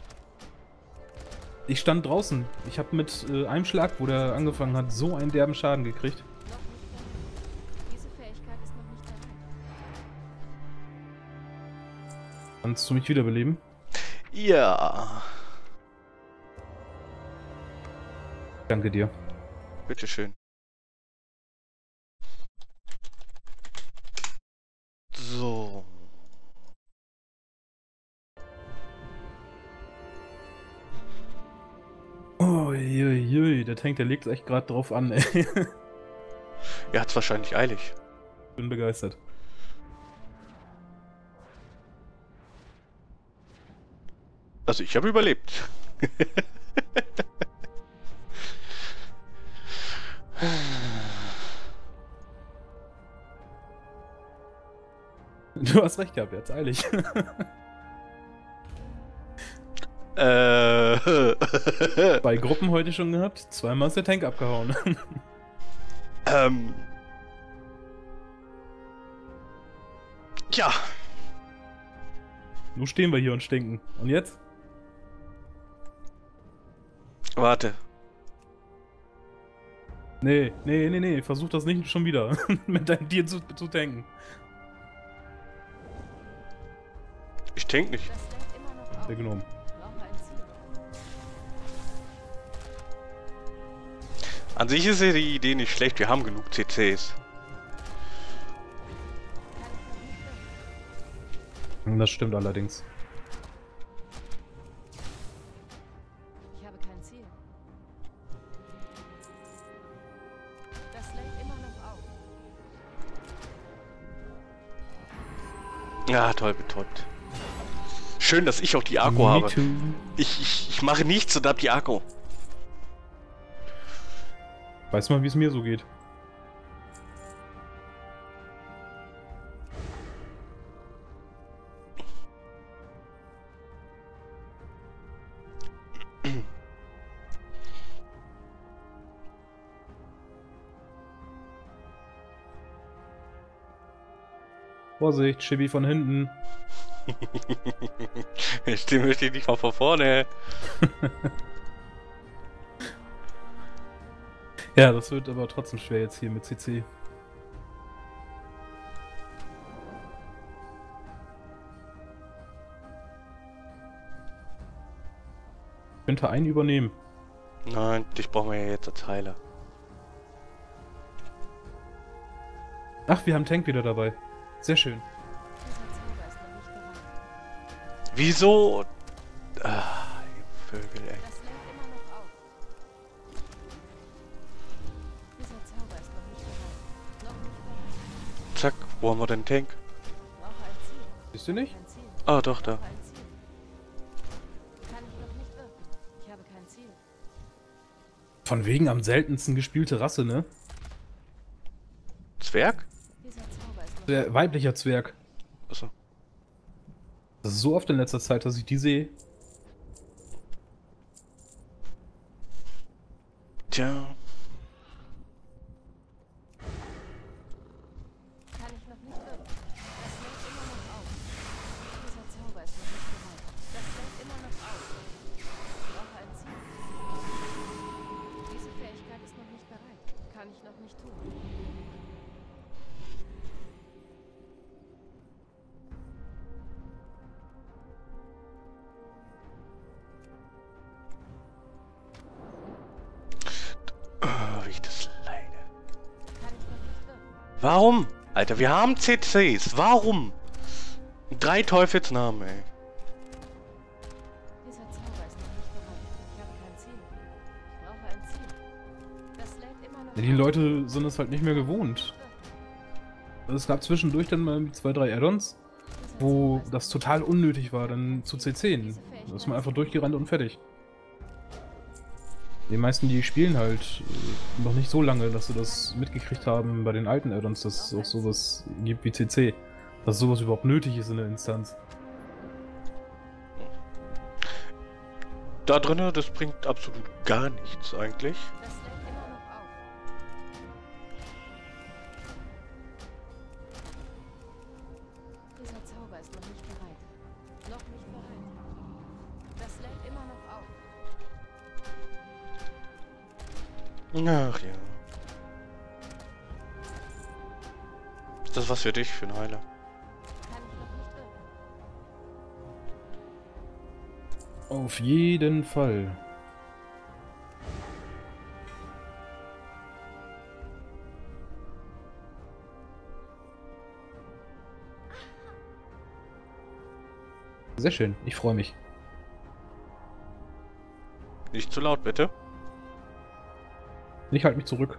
Ich stand draußen. Ich habe mit äh, einem Schlag, wo der angefangen hat, so einen derben Schaden gekriegt. Noch nicht bereit. Diese Fähigkeit ist noch nicht bereit. Kannst du mich wiederbeleben? Ja. Danke dir. Bitteschön. So. Uiuiui, der Tank, der legt echt gerade drauf an, ey. Er hat's wahrscheinlich eilig. Bin begeistert. Also ich habe überlebt. Du hast recht gehabt, jetzt eilig. äh. Zwei Gruppen heute schon gehabt, zweimal ist der Tank abgehauen. ähm. Ja. Nun stehen wir hier und stinken. Und jetzt? Warte. Nee, nee, nee, nee, versuch das nicht schon wieder mit deinem Tier zu, zu tanken. Ich denk nicht. Das lädt immer noch auf. Der Gnom. Ich brauche ein Ziel. An sich ist ja die Idee nicht schlecht. Wir haben genug C Cs. Kann ich noch nicht wirken. Das stimmt allerdings. Ich habe kein Ziel. Das lädt immer noch auf. Ja, toll betäubt. Schön, dass ich auch die Akku Me habe. too. Ich, ich, ich mache nichts und hab die Akku. Weiß mal, wie es mir so geht. Vorsicht, Chibi von hinten. Stimmt, möchte ich nicht mal von vorne. Ja, das wird aber trotzdem schwer jetzt hier mit C C. Ich könnte einen übernehmen. Nein, dich brauchen wir ja jetzt als Heiler. Ach, wir haben Tank wieder dabei. Sehr schön. Dieser Zauber ist noch nicht bereit. Wieso? Ah, ihr Vögel, ey. Das lädt immer noch auf. Dieser Zauber ist noch nicht bereit. Noch nicht bereit. Zack, wo haben wir den Tank? Ich brauche ein Ziel. Siehst du nicht? Kein Ziel. Ah, doch, Ich da. brauche ein Ziel. Kann ich noch nicht wirken. Ich habe kein Ziel. Von wegen am seltensten gespielte Rasse, ne? Zwerg? Dieser Zauber ist noch Der weiblicher Zwerg. Achso. Das ist so oft in letzter Zeit, dass ich die sehe. Tja. Kann ich noch nicht wirken. Das lädt immer noch auf. Dieser Zauber ist noch nicht bereit. Das lädt immer noch auf. Ich brauche ein Ziel. Diese Fähigkeit ist noch nicht bereit. Kann ich noch nicht tun. Oh, wie ich das leide. Kann ich noch nicht wirken. Warum? Alter, wir haben C Cs. Warum? Drei Teufelsnamen, ey. Dieser Zauber ist noch nicht bereit. Ich habe kein Ziel. Ich brauche ein Ziel. Das lädt immer noch Ja, die auf. Leute sind es halt nicht mehr gewohnt. Also es gab zwischendurch dann mal zwei, drei Add-ons, Dieser wo Zauber ist das total unnötig war, dann zu C zehn. Diese Da ist man einfach durchgerannt und fertig. Die meisten, die spielen halt äh, noch nicht so lange, dass sie das mitgekriegt haben bei den alten Add-ons, dass es auch sowas gibt wie C C. Dass sowas überhaupt nötig ist in der Instanz. Da drinnen, das bringt absolut gar nichts eigentlich. Das lädt immer noch auf. Dieser Zauber ist noch nicht bereit. Noch nicht bereit. Das lädt immer noch auf. Ach ja. Ist das was für dich, für einen Heiler? Kann ich noch nicht wirken. Auf jeden Fall. Sehr schön, ich freue mich. Nicht zu laut, bitte. Ich halte mich zurück.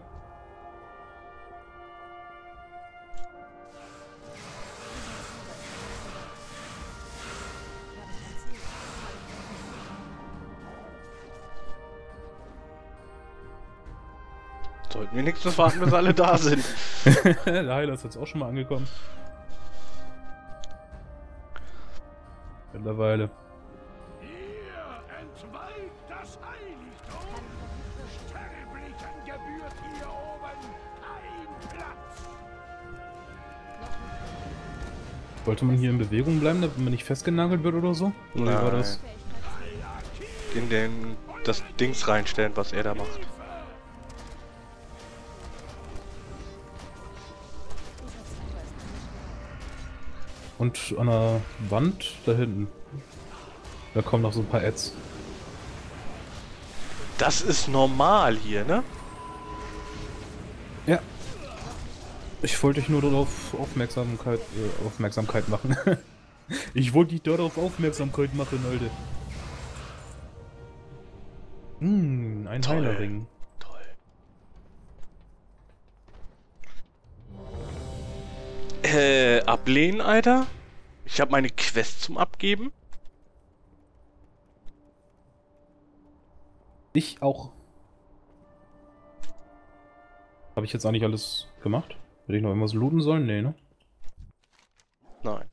Sollten wir nichts warten, bis alle da sind. Der Heiler ist jetzt auch schon mal angekommen. Mittlerweile. Ihr entweiht das Heiligtum. Sterblichen gebührt hier oben kein Platz. Wollte man hier in Bewegung bleiben, damit man nicht festgenagelt wird oder so? Oder wie war Nein. das? In den das Dings reinstellen, was er da macht. Und an der Wand da hinten. Da kommen noch so ein paar Ads. Das ist normal hier, ne? Ja. Ich wollte dich nur darauf Aufmerksamkeit, äh, Aufmerksamkeit machen. Ich wollte dich darauf Aufmerksamkeit machen, Alter. Hm, ein Toll. Heilerring. Toll. Äh, ablehnen, Alter? Ich habe meine Quest zum Abgeben. Ich auch. Habe ich jetzt eigentlich alles gemacht? Hätte ich noch irgendwas looten sollen? Nee, ne? Nein.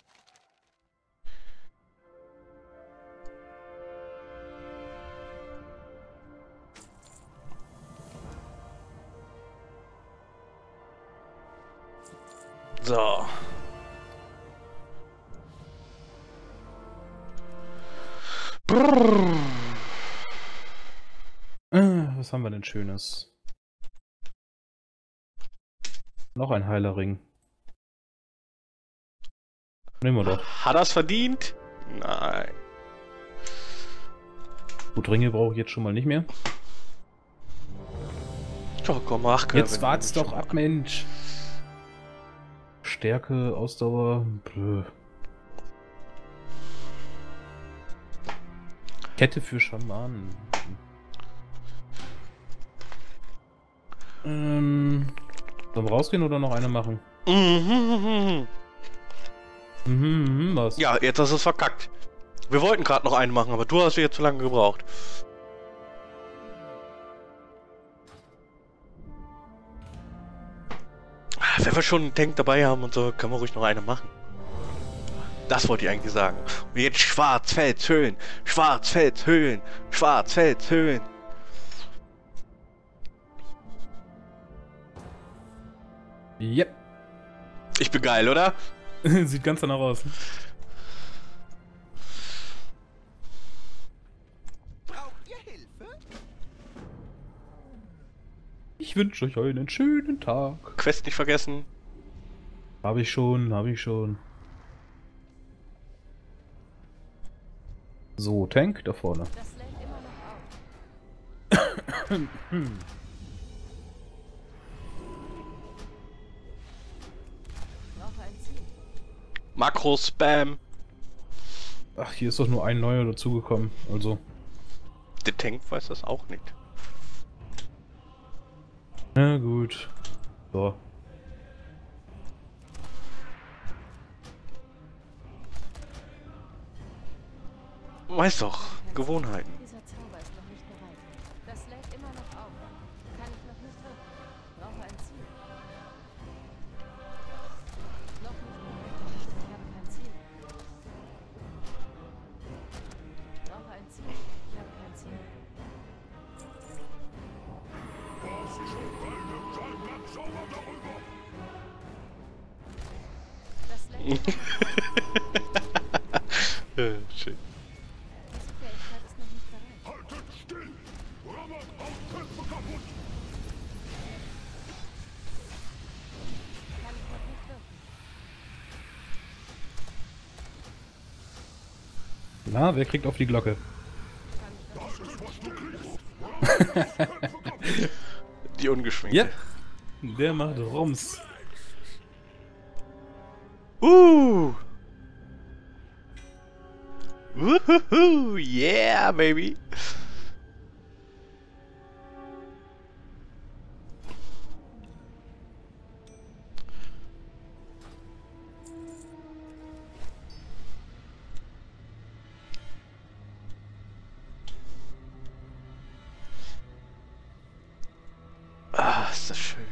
So. Brrr. Äh, was haben wir denn Schönes? Noch ein Heilerring. Nehmen wir doch. Hat er's verdient? Nein. Gut, Ringe brauche ich jetzt schon mal nicht mehr. Oh, komm, mach, Kevin. Jetzt wart's doch ab, Mensch. Stärke, Ausdauer. Blö. Kette für Schamanen. Ähm. Sollen wir rausgehen oder noch eine machen? Mhm. Mhm, mhm, was? Ja, jetzt hast du es verkackt. Wir wollten gerade noch eine machen, aber du hast wieder zu lange gebraucht. Wenn wir schon einen Tank dabei haben und so, können wir ruhig noch eine machen. Das wollte ich eigentlich sagen. Und jetzt Schwarzfeldhöhen, Schwarzfeldhöhen, Schwarzfeldhöhen. Yep. Ich bin geil, oder? Sieht ganz danach aus. Braucht ihr Hilfe? Ich wünsche euch einen schönen Tag. Quest nicht vergessen. Habe ich schon, habe ich schon. So, Tank da vorne. Das lädt immer noch auf. Ich brauche ein Ziel. Makro-Spam. Ach, hier ist doch nur ein neuer dazugekommen. Also. Der Tank weiß das auch nicht. Na gut. So. Weiß doch, Gewohnheiten. Dieser Zauber ist noch nicht bereit. Das lädt immer Äh, Schön. Diese Fähigkeit ist noch nicht bereit. Haltet still! Robert auf Köpfe kaputt! Kann ich noch nicht wirken. Na, wer kriegt auf die Glocke? Kann ich noch nicht Die ungeschminkte. Ja, der macht Rums. Uh! Woohoo! Yeah, baby! Ah, ist das schön.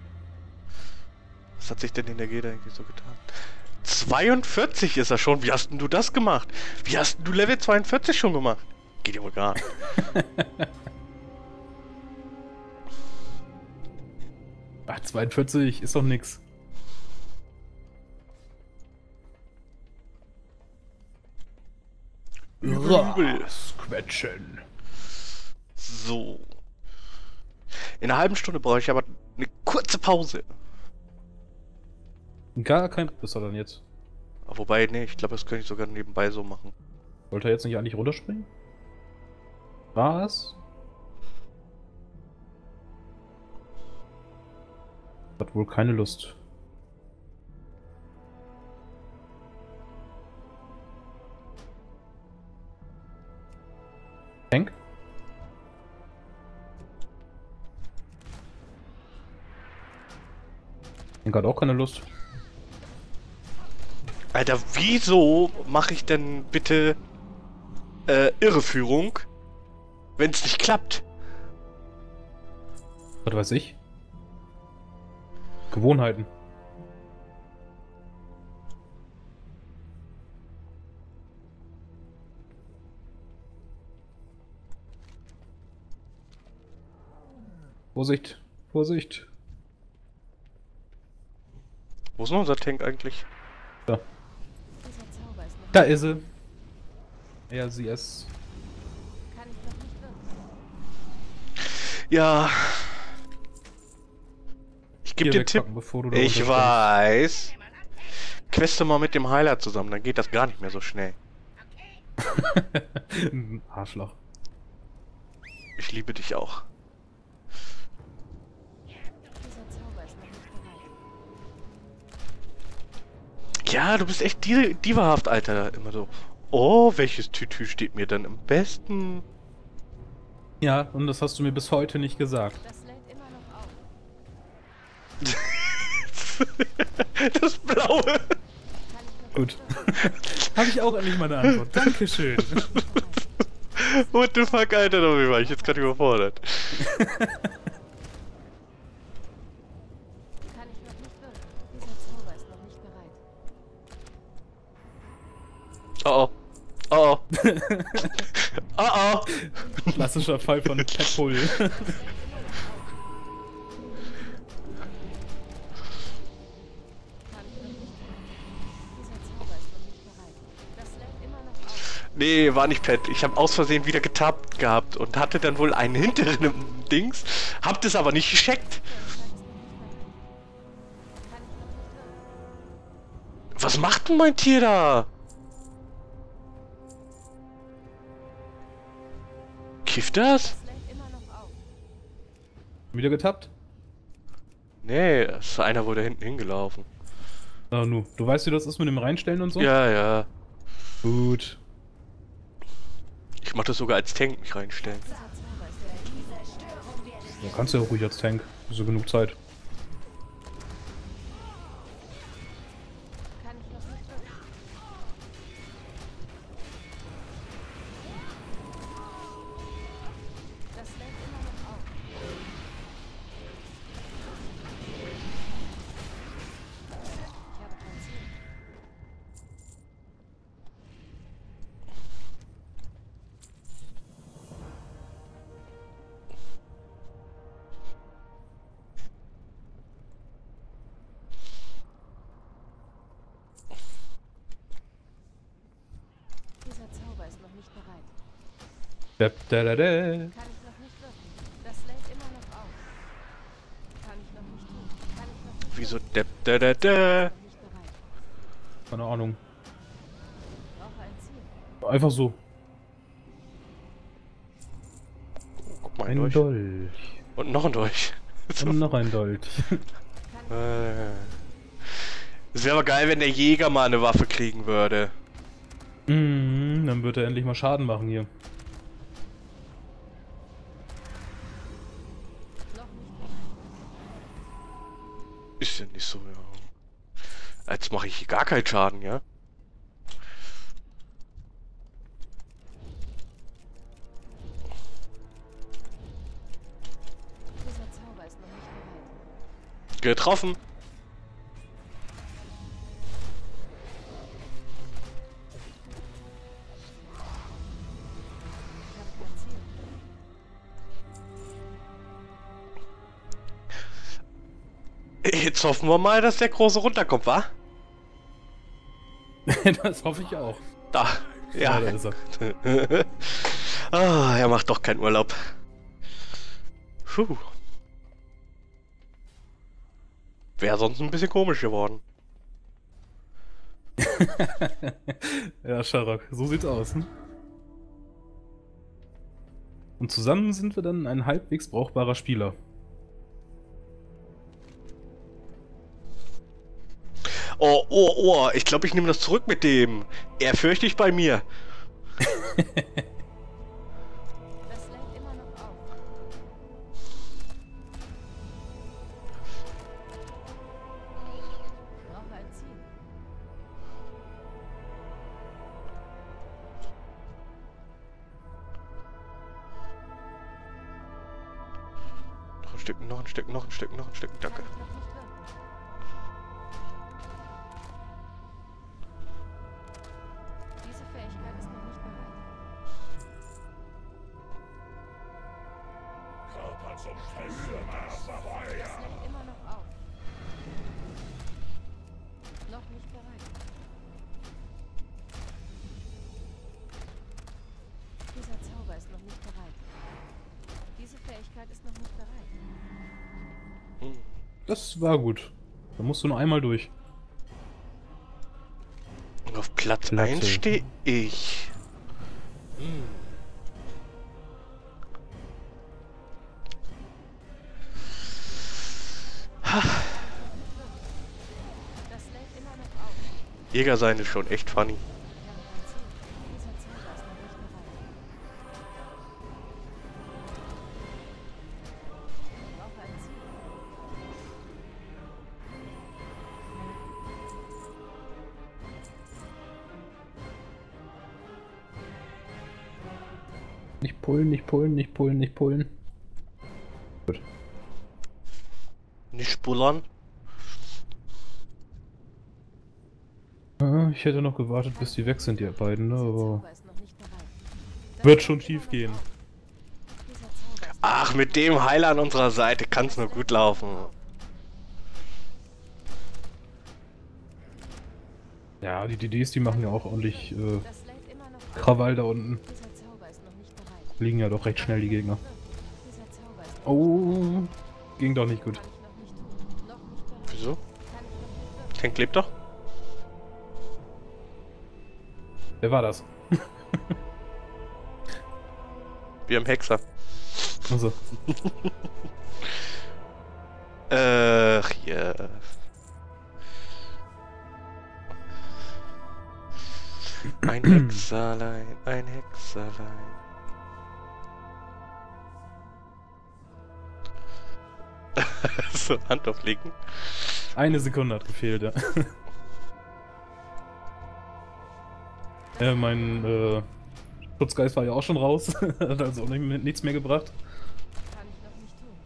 Was hat sich denn in der Geda eigentlich so getan? zweiundvierzig ist er schon. Wie hast denn du das gemacht? Wie hast denn du Level zweiundvierzig schon gemacht? Geht ja wohl gar nicht. Ach, zweiundvierzig ist doch nix. Übel. Quetschen. So. In einer halben Stunde brauche ich aber eine kurze Pause. Gar kein... Was soll er denn jetzt? Wobei, nee, ich glaube, das könnte ich sogar nebenbei so machen. Wollte er jetzt nicht eigentlich runterspringen? Was? Hat wohl keine Lust. Tank? Tank hat auch keine Lust. Alter, wieso mache ich denn bitte äh, Irreführung, wenn es nicht klappt? Was weiß ich? Gewohnheiten. Vorsicht, Vorsicht. Wo ist denn unser Tank eigentlich? Da. Dieser Zauber ist noch Da ist sie. Er, sie, es. Kann ich noch nicht wirken. Ja. Ich gebe Hier dir Tipp. wegpacken, bevor du da Ich runterspringst. weiß. Queste mal mit dem Heiler zusammen, dann geht das gar nicht mehr so schnell. Arschloch. Ich liebe dich auch. Dieser Zauber ist noch nicht bereit. Ja, du bist echt die divahaft, Alter. Immer so. Oh, welches Tütü steht mir dann am besten? Ja, und das hast du mir bis heute nicht gesagt. Das lädt immer noch auf. Das Blaue. Kann ich noch Gut. nicht wirken. Habe ich auch endlich mal eine Antwort. Dankeschön. What the fuck, Alter, da war ich jetzt gerade überfordert. Kann ich noch nicht wirken. Dieser Zauber ist noch nicht bereit. Oh oh. Oh oh. Oh oh. Klassischer Fall von Cat Bull. Kann ich noch nicht wirken. Dieser Zauber ist noch nicht bereit. Das lädt immer noch auf. Nee, war nicht Pet. Ich habe aus Versehen wieder getappt gehabt und hatte dann wohl einen hinteren im Dings. Hab das aber nicht gecheckt. Kann ich noch nicht wirken. Was macht denn mein Tier da? Kifft das? Das lädt immer noch auf. Wieder getappt? Nee, das ist einer wohl da hinten hingelaufen. Na nu, du weißt, wie das ist mit dem Reinstellen und so? Ja, ja. Gut. Ich mach das sogar als Tank mich reinstellen. Dieser Zauber ist bereit. Da kannst du ja ruhig als Tank. So genug Zeit. Kann ich noch nicht wirken. Das lädt immer noch auf. Ich habe kein Ziel. nicht bereit. Da, da, da, da. Kann ich noch nicht wirken. Das lädt immer noch auf. Kann ich noch nicht tun. Kann ich noch nicht Wieso depp, da, da, da. noch nicht bereit. Keine Ahnung. Brauche ein Ziel. Einfach so. Guck mal, ein Ein Dolch. Dolch. Und noch ein Dolch. Und noch ein Dolch. Äh. Es wäre aber geil, wenn der Jäger mal eine Waffe kriegen würde. Mhm, dann wird er endlich mal Schaden machen hier. Noch nicht bereit. Ist ja nicht so, ja. Jetzt mache ich hier gar keinen Schaden, ja? Dieser Zauber ist noch nicht bereit. Getroffen. Ich habe kein Ziel. Jetzt hoffen wir mal, dass der Große runterkommt, wa? Das hoffe ich auch. Da. Ja. da ist er. Ah, er macht doch keinen Urlaub. Puh. Wäre sonst ein bisschen komisch geworden. Ja, Sharok, so sieht's aus. Hm? Und zusammen sind wir dann ein halbwegs brauchbarer Spieler. Oh, oh, oh, ich glaube, ich nehme das zurück mit dem. Ehrfürchtig bei mir. Das lädt immer noch auf. Ich brauche ein Ziel. Noch ein Stück, noch ein Stück, noch ein Stück, noch ein Stück. Danke. Kann ich noch nicht wirken. Diese Fähigkeit ist noch nicht bereit. Das lädt immer noch auf. Noch nicht bereit. Dieser Zauber ist noch nicht bereit. Diese Fähigkeit ist noch nicht bereit. Das war gut. Da musst du nur einmal durch. Und auf Platz Platte. eins stehe ich. Hm. Das lädt immer noch auf. Jäger sein ist schon echt funny. Ich habe kein Ziel. Dieser Zauber ist noch nicht bereit. Ich brauche ein Ziel. Nicht pullen, nicht pullen, nicht pullen, nicht pullen. Gut. Nicht spullern. Ah, ich hätte noch gewartet, bis die weg sind, die beiden, ne? Dieser Aber Zauber ist noch nicht bereit. Das wird lädt schon immer schief noch gehen. auf. Dieser Zauber ist Ach, mit dem Heiler an unserer Seite kann es nur gut laufen. Ja, die D Ds, die machen ja auch ordentlich äh, Das lädt immer noch auf. Krawall da unten. Dieser Zauber ist noch nicht bereit. Liegen ja doch recht schnell die Gegner. Dieser Zauber ist noch Oh, ging doch nicht gut. Kann ich noch nicht tun. Noch nicht bereit. Wieso? Kann ich noch nicht wirken. Tank lebt doch. Wer war das? Wir haben Hexer. Also, Ach ja. Ein Hexerlein, ein Hexerlein. So, Hand auflegen. eine Sekunde hat gefehlt, ja. äh, mein äh, Schutzgeist war ja auch schon raus. Hat also auch nicht, nichts mehr gebracht. Kann ich noch nicht tun.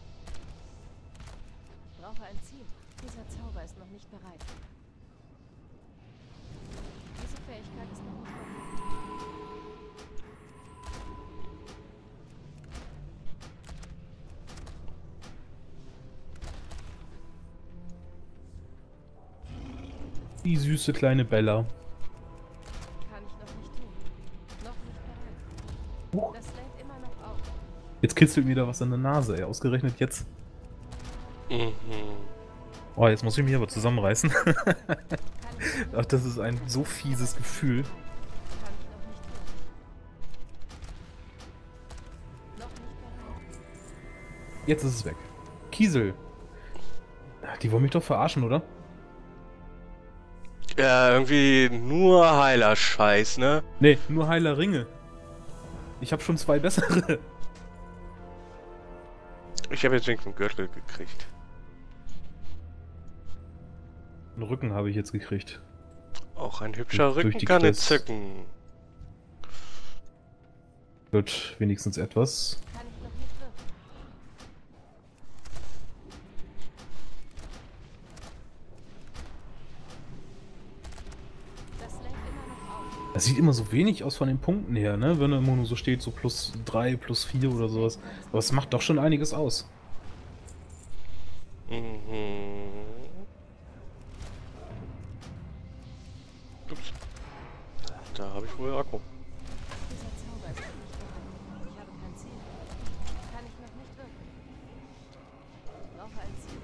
Ich brauche ein Ziel. Dieser Zauber ist noch nicht bereit. Diese Fähigkeit ist noch nicht bereit. Die süße kleine Bella. Kann ich noch nicht tun. Noch Huch. Das lädt immer noch auf. Jetzt kitzelt mir da was an der Nase, ey. Ausgerechnet jetzt. Mhm. Oh, jetzt muss ich mich aber zusammenreißen. Kann ich, Ach, das ist ein so fieses Gefühl. kann ich noch nicht tun. Noch nicht bereit. Jetzt ist es weg. Kiesel. Die wollen mich doch verarschen, oder? Ja, irgendwie nur Heiler-Scheiß, ne? Nee, nur Heiler Ringe. Ich habe schon zwei bessere. Ich habe jetzt wenigstens einen Gürtel gekriegt. Einen Rücken habe ich jetzt gekriegt. Auch ein hübscher Durch Rücken die kann Quest. entzücken. Wird wenigstens etwas. Kann ich noch nicht wirken. Das lädt immer noch auf. Das sieht immer so wenig aus von den Punkten her, ne? Wenn da immer nur so steht, so plus drei, plus vier oder sowas. Aber es macht doch schon einiges aus. Mhm. Ups. Da habe ich wohl Akku. Dieser Zauber ist noch nicht bereit. Ich habe kein Ziel. Kann ich noch nicht wirken. Ich brauche ein Ziel.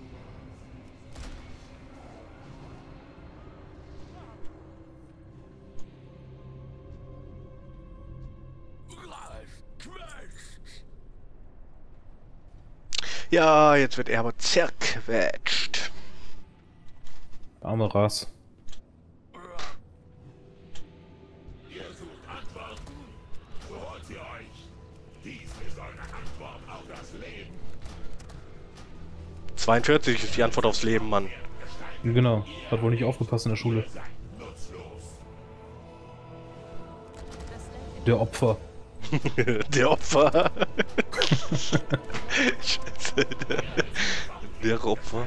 Ja, jetzt wird er aber zerquetscht. Arme Ras. Ihr sucht Antworten? So holt sie euch. Dies ist eure Antwort auf das Leben. zweiundvierzig ist die Antwort aufs Leben, Mann. Genau. Hat wohl nicht aufgepasst in der Schule. Der Opfer. Der Opfer. Scheiße. Der Opfer.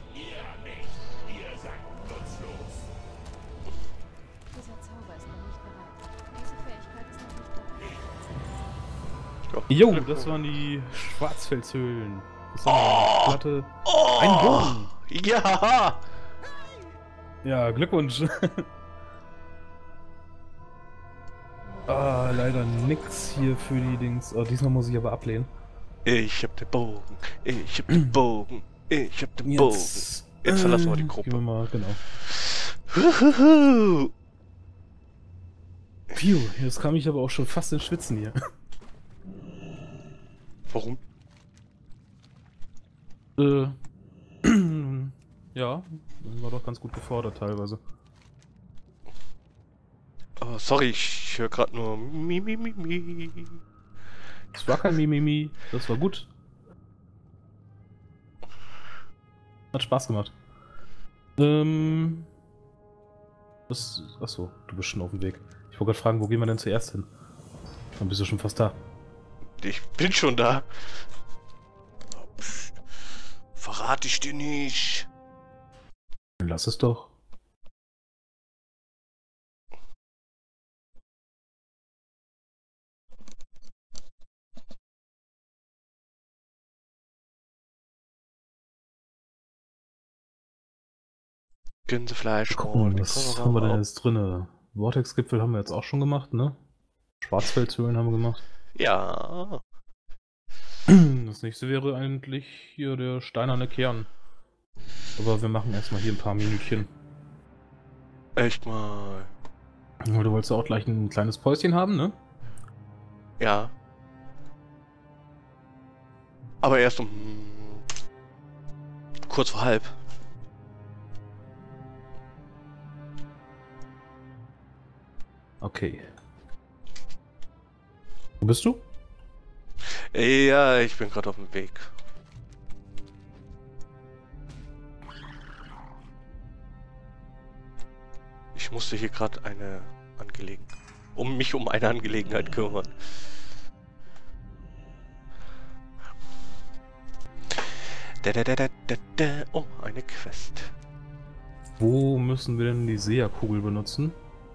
Dieser Zauber ist noch nicht bereit. Diese Fähigkeit ist noch nicht bereit. Jo, das waren die Schwarzfelshöhlen. Das war eine Platte. Oh, Ein Bogen. Ja. Ja, Glückwunsch. Ah, leider nix hier für die Dings. Oh, diesmal muss ich aber ablehnen. Ich hab den Bogen. Ich hab den Bogen. Ich hab den Bogen. Jetzt, Jetzt verlassen wir die äh, Gruppe. Gehen wir mal, genau. Huhuhu. Piu, jetzt kam ich aber auch schon fast ins Schwitzen hier. Warum? Äh, ja, war doch ganz gut gefordert teilweise. Oh, sorry, ich höre gerade nur mi mi mi mi. Das war kein Mimimi, das war gut. Hat Spaß gemacht. Ähm. Das. Achso, du bist schon auf dem Weg. Ich wollte gerade fragen, wo gehen wir denn zuerst hin? Dann bist du schon fast da. Ich bin schon da. Psst. Verrate ich dir nicht. Dann lass es doch. Gänsefleisch. Gucken, oh, was haben wir denn jetzt drinne? Vortex-Gipfel haben wir jetzt auch schon gemacht, ne? Schwarzfeldhöhlen haben wir gemacht. Ja. Das nächste wäre eigentlich hier der steinerne Kern. Aber wir machen erstmal hier ein paar Minütchen. Echt mal. Weil du wolltest auch gleich ein kleines Päuschen haben, ne? Ja. Aber erst um kurz vor halb. Okay. Wo bist du? Ja, ich bin gerade auf dem Weg. Ich musste hier gerade eine Angelegenheit, um mich um eine Angelegenheit kümmern. Da, da, da, da, da, da. Oh, eine Quest. Wo müssen wir denn die Seherkugel benutzen?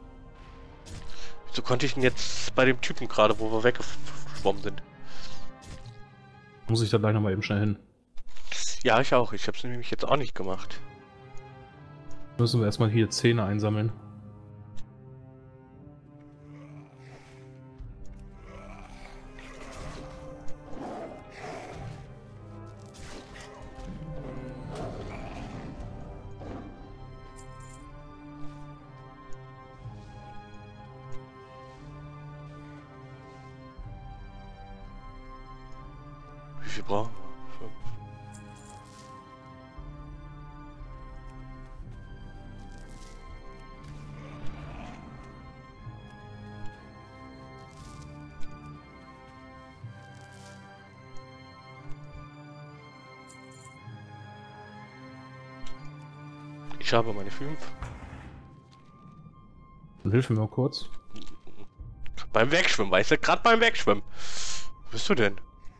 So konnte ich ihn jetzt bei dem Typen gerade, wo wir weggeschwommen sind. Muss ich da gleich nochmal eben schnell hin. Ja, ich auch. Ich habe es nämlich jetzt auch nicht gemacht. Müssen wir erstmal hier Zähne einsammeln. viel brauchen wir? Ich habe meine fünf. Dann hilf mir mal kurz. Beim Wegschwimmen, weißt du? Gerade beim Wegschwimmen. Wo bist du denn?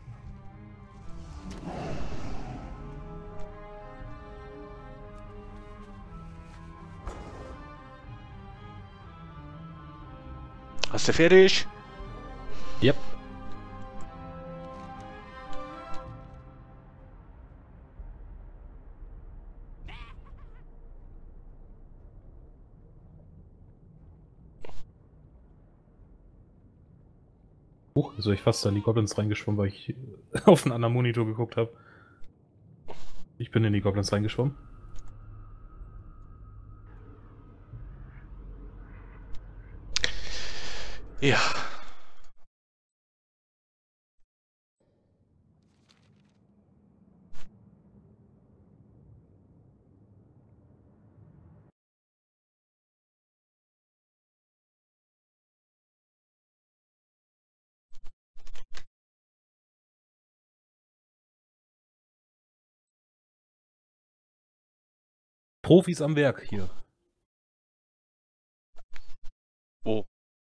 Hast du fertig? Yep. Huch, also ich fast da in die Goblins reingeschwommen, weil ich auf einen anderen Monitor geguckt habe. Ich bin in die Goblins reingeschwommen. Ja. Profis am Werk hier. Wo?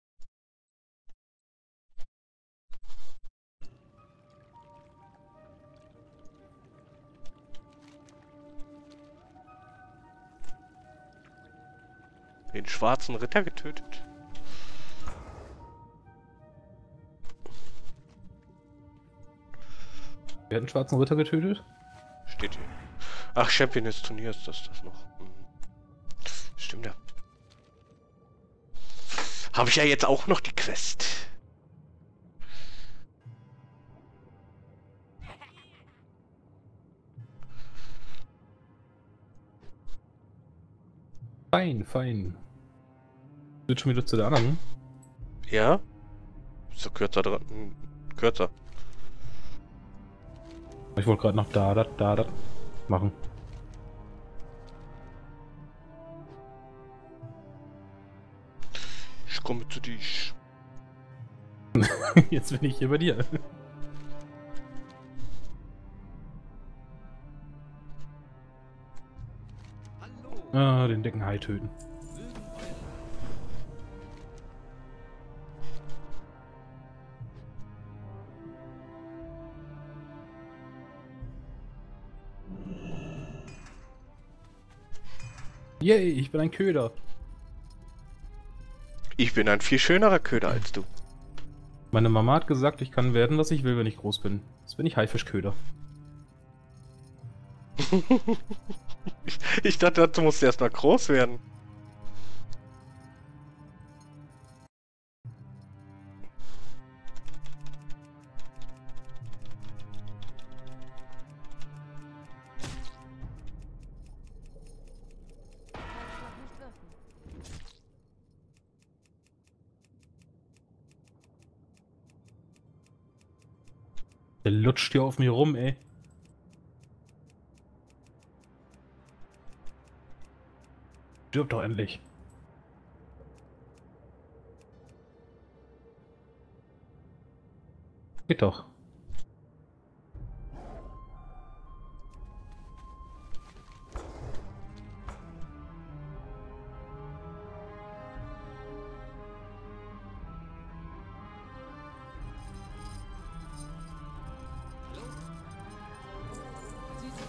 Den schwarzen Ritter getötet? Wer hat einen schwarzen Ritter getötet? Steht hier. Ach, Champion des Turniers, das ist das noch. Hm. Stimmt ja. Habe ich ja jetzt auch noch die Quest. Fein, fein. Wird schon wieder zu der anderen. Ja? Ist doch kürzer dran. Hm, Kürzer. Ich wollte gerade noch da, da, da, da machen. Ich komme zu dich. Jetzt bin ich hier bei dir. Hallo. Ah, den dicken Hai töten. Mögen eure Yay, ich bin ein Köder. Ich bin ein viel schönerer Köder als du. Meine Mama hat gesagt, ich kann werden, was ich will, wenn ich groß bin. Jetzt bin ich Haifischköder. ich, ich dachte, du musst erst mal groß werden. Kann ich noch nicht wirken. Der lutscht hier auf mir rum, ey. Stirb doch endlich. Geht doch. Sie sind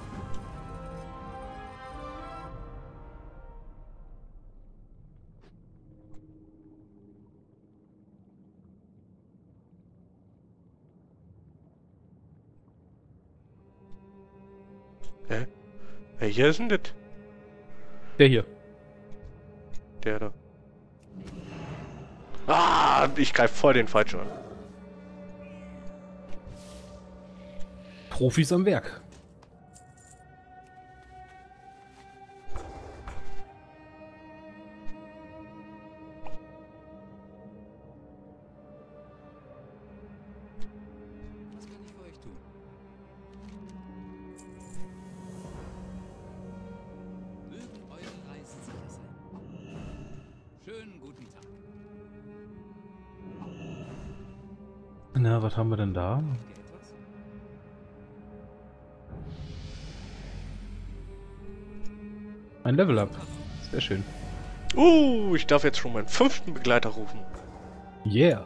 Hä? Welcher ist denn das? Der hier. Der da. Ah, ich greife voll den falschen an. Profis am Werk. Was kann ich für euch tun? Na, was haben wir denn da? Habt ihr etwas? Ein Level Up. Sehr schön. Uh, ich darf jetzt schon meinen fünften Begleiter rufen. Yeah.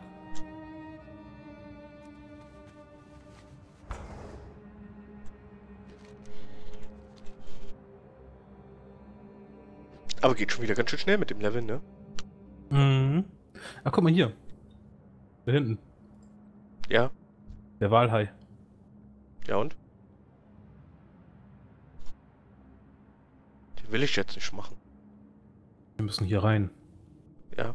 Aber geht schon wieder ganz schön schnell mit dem Level, ne? Mhm. Ach, guck mal hier. Da hinten. Ja. Der Walhai. Ja und? Den will ich jetzt nicht machen. Wir müssen hier rein. Ja.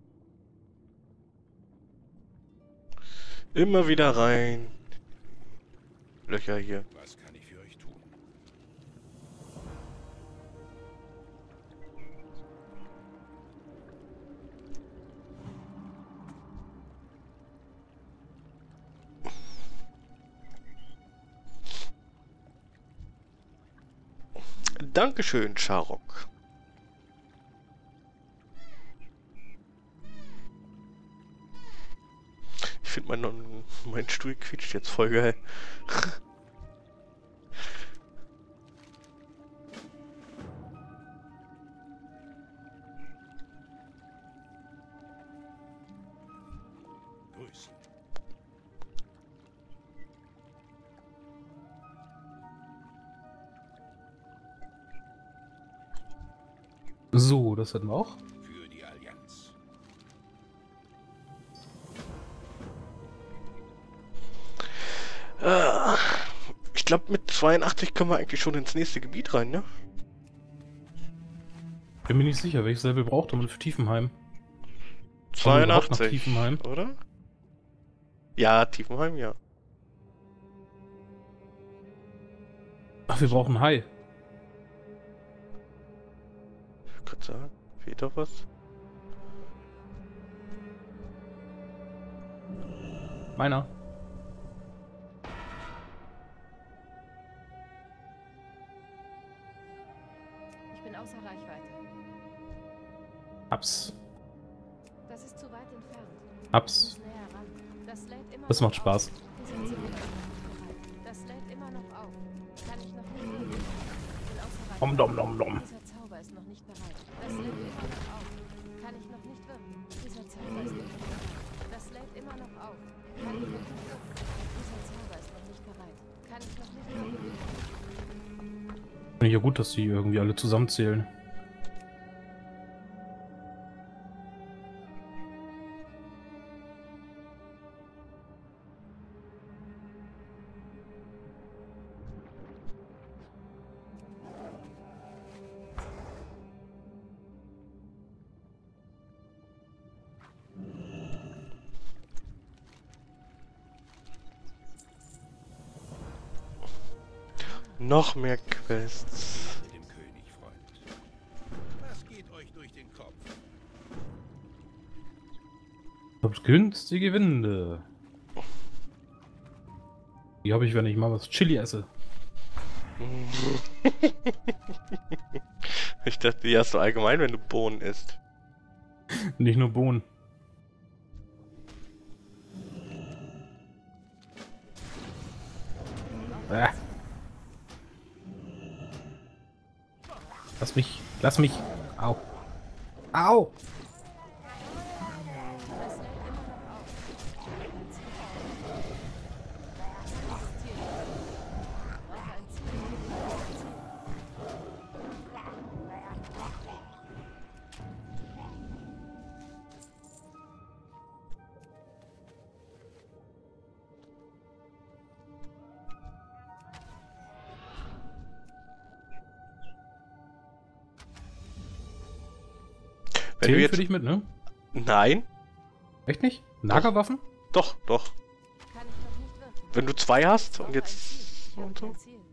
Immer wieder rein. Löcher hier. Was kann ich für euch tun? Dankeschön, Charok. Ich finde mein, mein Stuhl quietscht jetzt voll geil. Grüßen. So, das hatten wir auch. Für die Allianz. Ah, ich glaube, mit zweiundachtzig können wir eigentlich schon ins nächste Gebiet rein, ne? Bin mir nicht sicher, welches Level braucht man für Tiefenheim? Kommen wir überhaupt nach zweiundachtzig, Tiefenheim? oder? Ja, Tiefenheim, ja. Ach, wir brauchen Hai. Ich kann sagen, fehlt doch was. Meiner. Ich bin außer Reichweite. Hab's. Das ist zu weit entfernt. Ich Hab's. muss näher ran. Das lädt immer Das noch macht Spaß. auf. Dieser Zug ist noch nicht bereit. Das lädt immer noch auf. Kann ich noch nicht wirken. Ich bin außer Reichweite. Om dom dom dom. Dieser Zauber ist noch nicht bereit. Das lädt immer noch auf. Kann ich noch nicht wirken. Dieser Zauber ist noch nicht bereit. Das lädt immer noch auf. Kann ich noch nicht wirken. Dieser Zauber ist noch nicht bereit. Kann ich noch nicht wirken. Finde ich ja gut, dass die irgendwie alle zusammenzählen. Noch mehr Quests. Mit dem König, Freund. Was geht euch durch den Kopf? Habt günstige Winde. Die habe ich, wenn ich mal was Chili esse. Ich dachte, die hast du allgemein, wenn du Bohnen isst. Nicht nur Bohnen. Äh. Lass mich, lass mich. Au. Au. Das lädt immer noch auf. Ein Ziel. Dieses Ziel. Ich brauche ein Ziel. Ein Ziel. Wenn du Zählen jetzt... für dich mit, ne? Nein? Echt nicht? Nagerwaffen? Doch, doch. Kann ich noch nicht wirken. Wenn du zwei hast Ich und brauche ein jetzt... Ziel. Ich habe Und so. kein Ziel.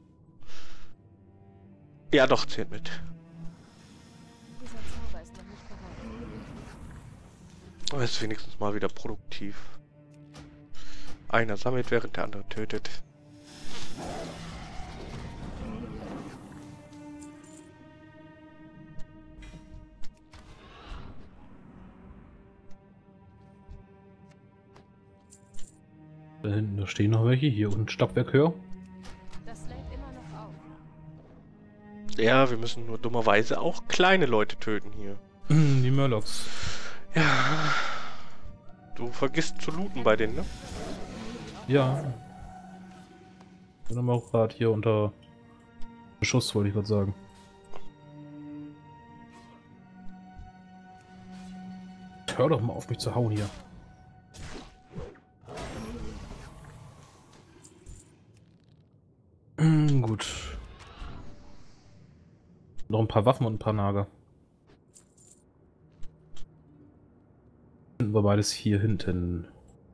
Ja, doch, zählt mit. Dieser Zauber ist noch nicht bereit. Das ist wenigstens mal wieder produktiv. Einer sammelt, während der andere tötet. Da hinten, da stehen noch welche. Hier unten Stockwerk höher. Das lädt immer noch auf. Ja, wir müssen nur dummerweise auch kleine Leute töten hier. Die Murlocs. Ja. Du vergisst zu looten bei denen, ne? Ja. Bin aber auch gerade hier unter Beschuss, wollte ich gerade sagen. Hör doch mal auf, mich zu hauen hier. Hm, gut. Noch ein paar Waffen und ein paar Nager. Finden wir beides hier hinten.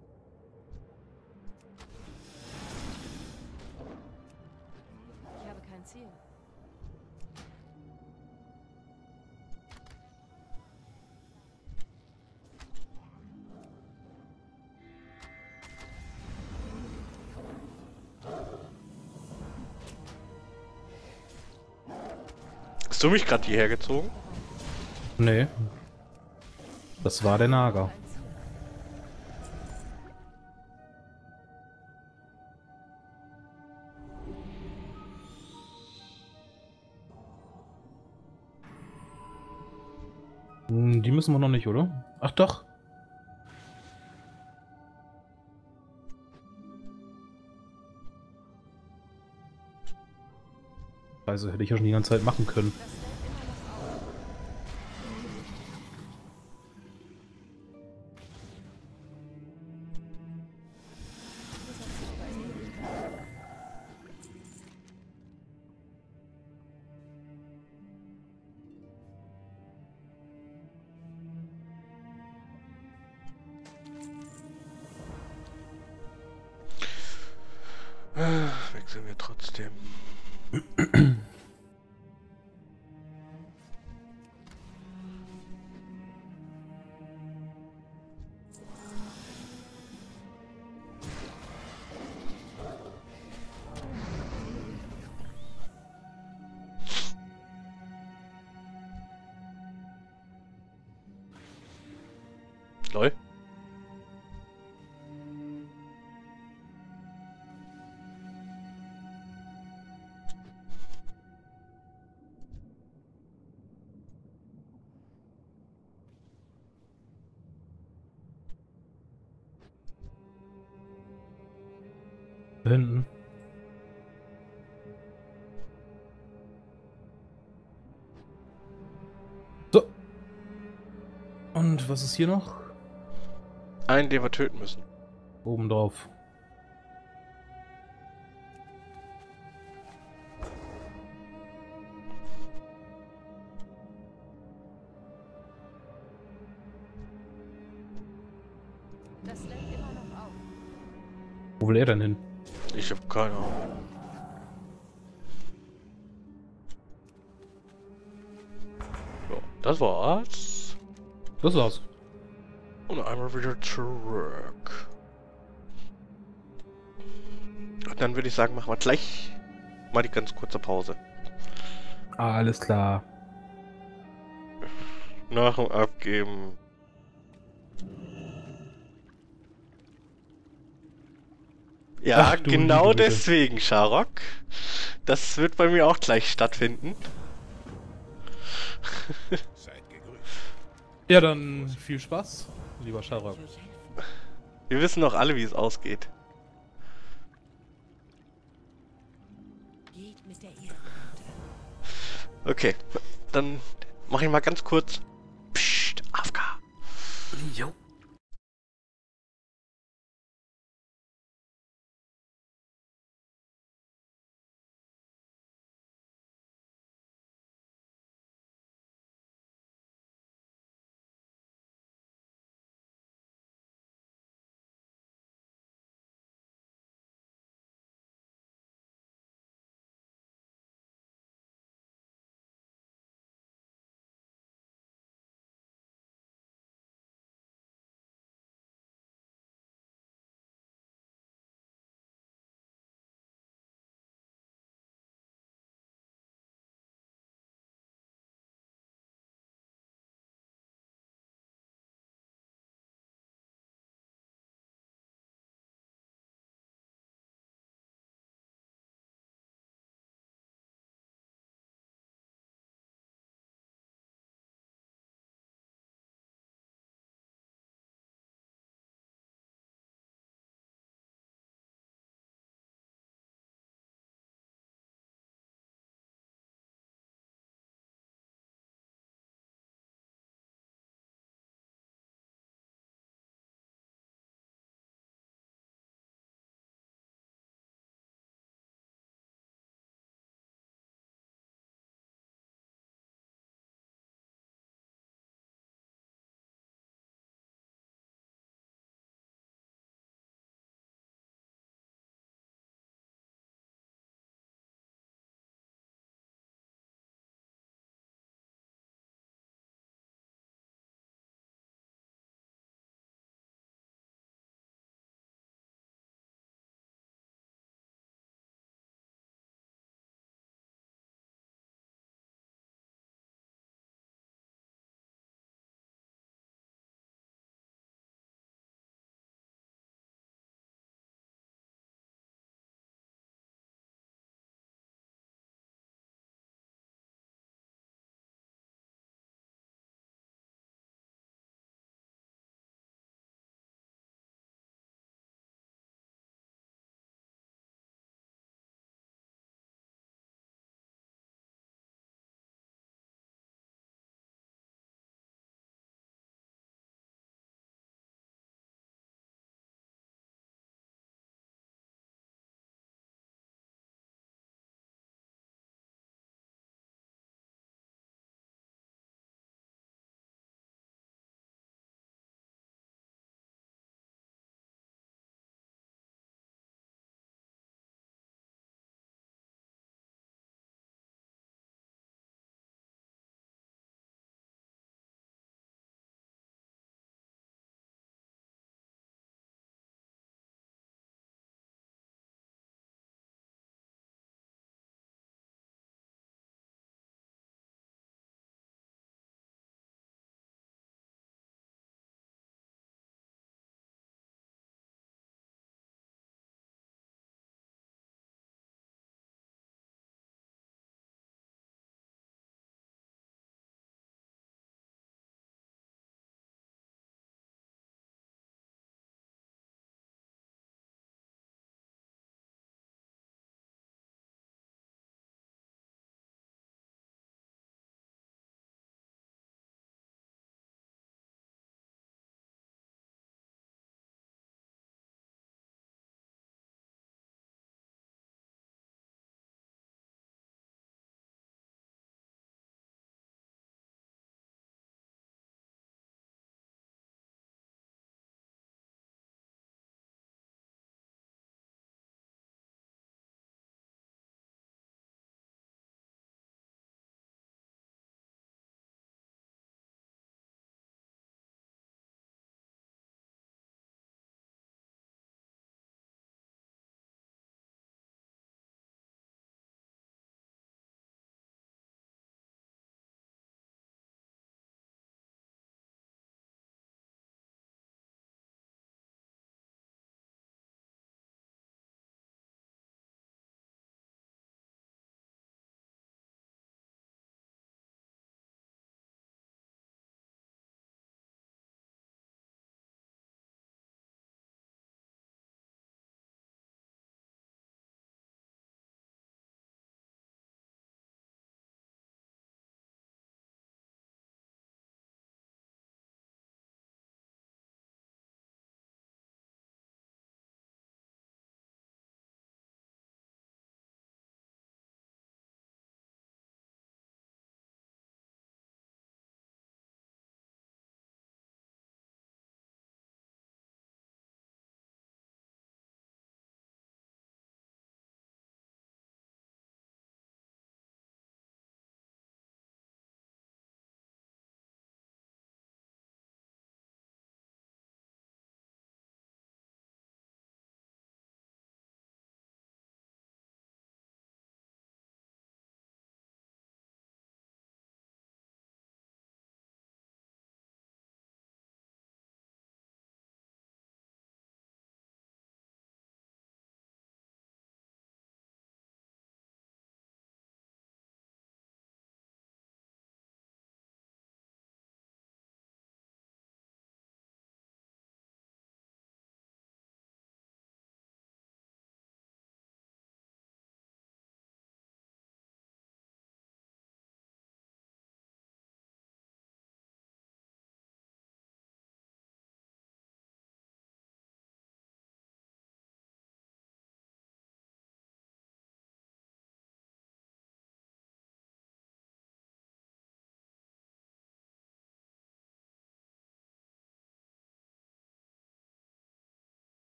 Ich habe kein Ziel. Hast du mich gerade hierher gezogen? Nee. Das war der Nager. Ein Ziel. Hm, die müssen wir noch nicht, oder? Ach doch. Also hätte ich ja schon die ganze Zeit machen können. Das lädt immer noch auf. Dieser Zauber ist noch nicht bereit. Ah, wechseln wir trotzdem. Lol. Da hinten. So. Und was ist hier noch? Einen, den wir töten müssen. Oben drauf. Das lädt immer noch auf. Wo will er denn hin? Ich habe keine Ahnung. So, das war's. Das war's. Und einmal wieder zurück. Und dann würde ich sagen, machen wir gleich mal die ganz kurze Pause. Alles klar. Nach dem Abgeben. Ja, Ach du genau liebe Güte. deswegen, Sharok. Das wird bei mir auch gleich stattfinden. Seid gegrüßt. Ja, dann viel Spaß, lieber Sharok. Wir wissen doch alle, wie es ausgeht. Geht mit der Ehre. Okay, dann mache ich mal ganz kurz. Psst, A F K. Jo.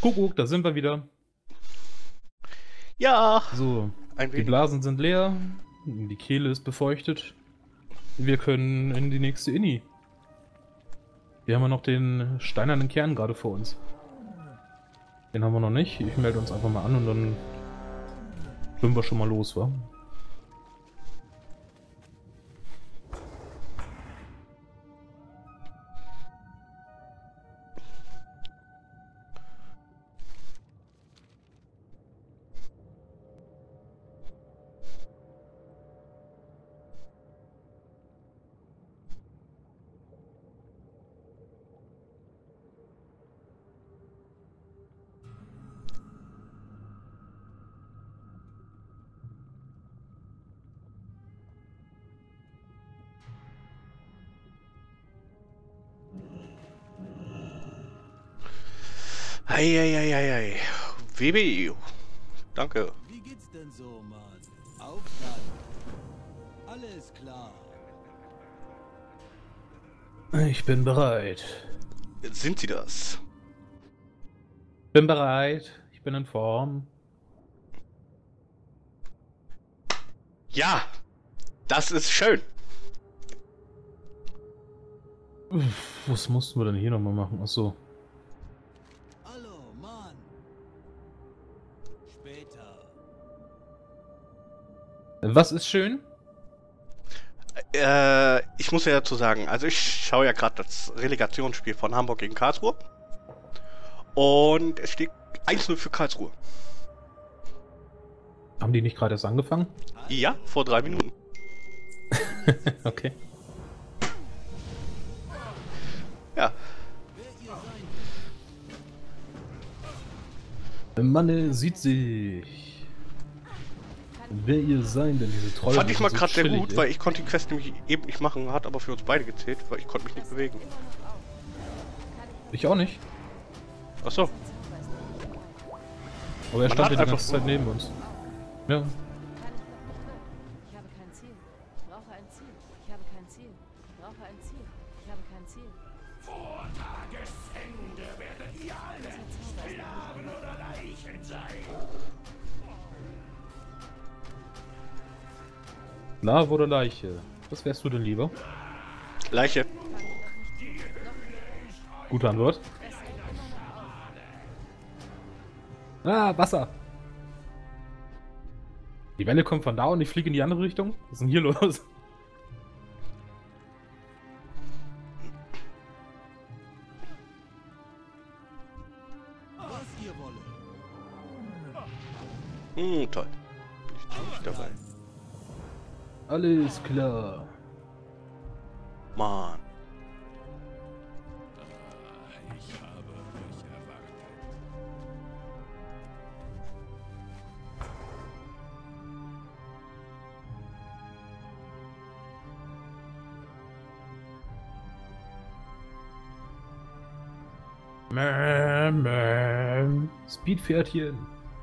Kuckuck, da sind wir wieder. Ja, So, ein die wenig. Blasen sind leer, die Kehle ist befeuchtet. Wir können in die nächste Inni. Hier haben wir noch den steinernen Kern gerade vor uns. Den haben wir noch nicht. Ich melde uns einfach mal an und dann schwimmen wir schon mal los, wa? Eieieiei. W B. Danke. Wie geht's denn so, Mann? Aufstand. Alles klar. Ich bin bereit. Sind Sie das? Bin bereit. Ich bin in Form. Ja, das ist schön. Uff, was mussten wir denn hier nochmal machen? Achso. Hallo, Mann. Später. Was ist schön? Äh, ich muss ja dazu sagen, also ich schaue ja gerade das Relegationsspiel von Hamburg gegen Karlsruhe. Und es steht eins null für Karlsruhe. Haben die nicht gerade erst angefangen? Ja, vor drei Minuten. Okay. Ja, Wer ihr sein Man sieht sich. Wer ihr sein, denn diese Trolle. fand ich mal sind so gerade sehr chillig, gut, ey. weil ich konnte die Quest nämlich eben nicht machen, hat aber für uns beide gezählt, weil ich konnte mich nicht bewegen. Ich auch nicht. Achso, Aber er Man stand hat ja die einfach ganze Zeit neben uns. Ja. Kann ich noch nicht wirken. Ich habe kein Ziel. Ich brauche ein Ziel. Ich habe kein Ziel. Ich brauche ein Ziel. Ich habe kein Ziel. Vor Tagesende werdet ihr alle Sklaven oder Leichen sein. Lava oder Leiche? Was wärst du denn lieber? Leiche. Gute Antwort. Ah, Wasser. Die Welle kommt von da und ich fliege in die andere Richtung. Was ist denn hier los? was ihr wolle. Hm, toll. Bin ich nicht dabei. Alles klar. Mann. Ich habe euch erwartet. Mäh, mäh. Speedpferdchen.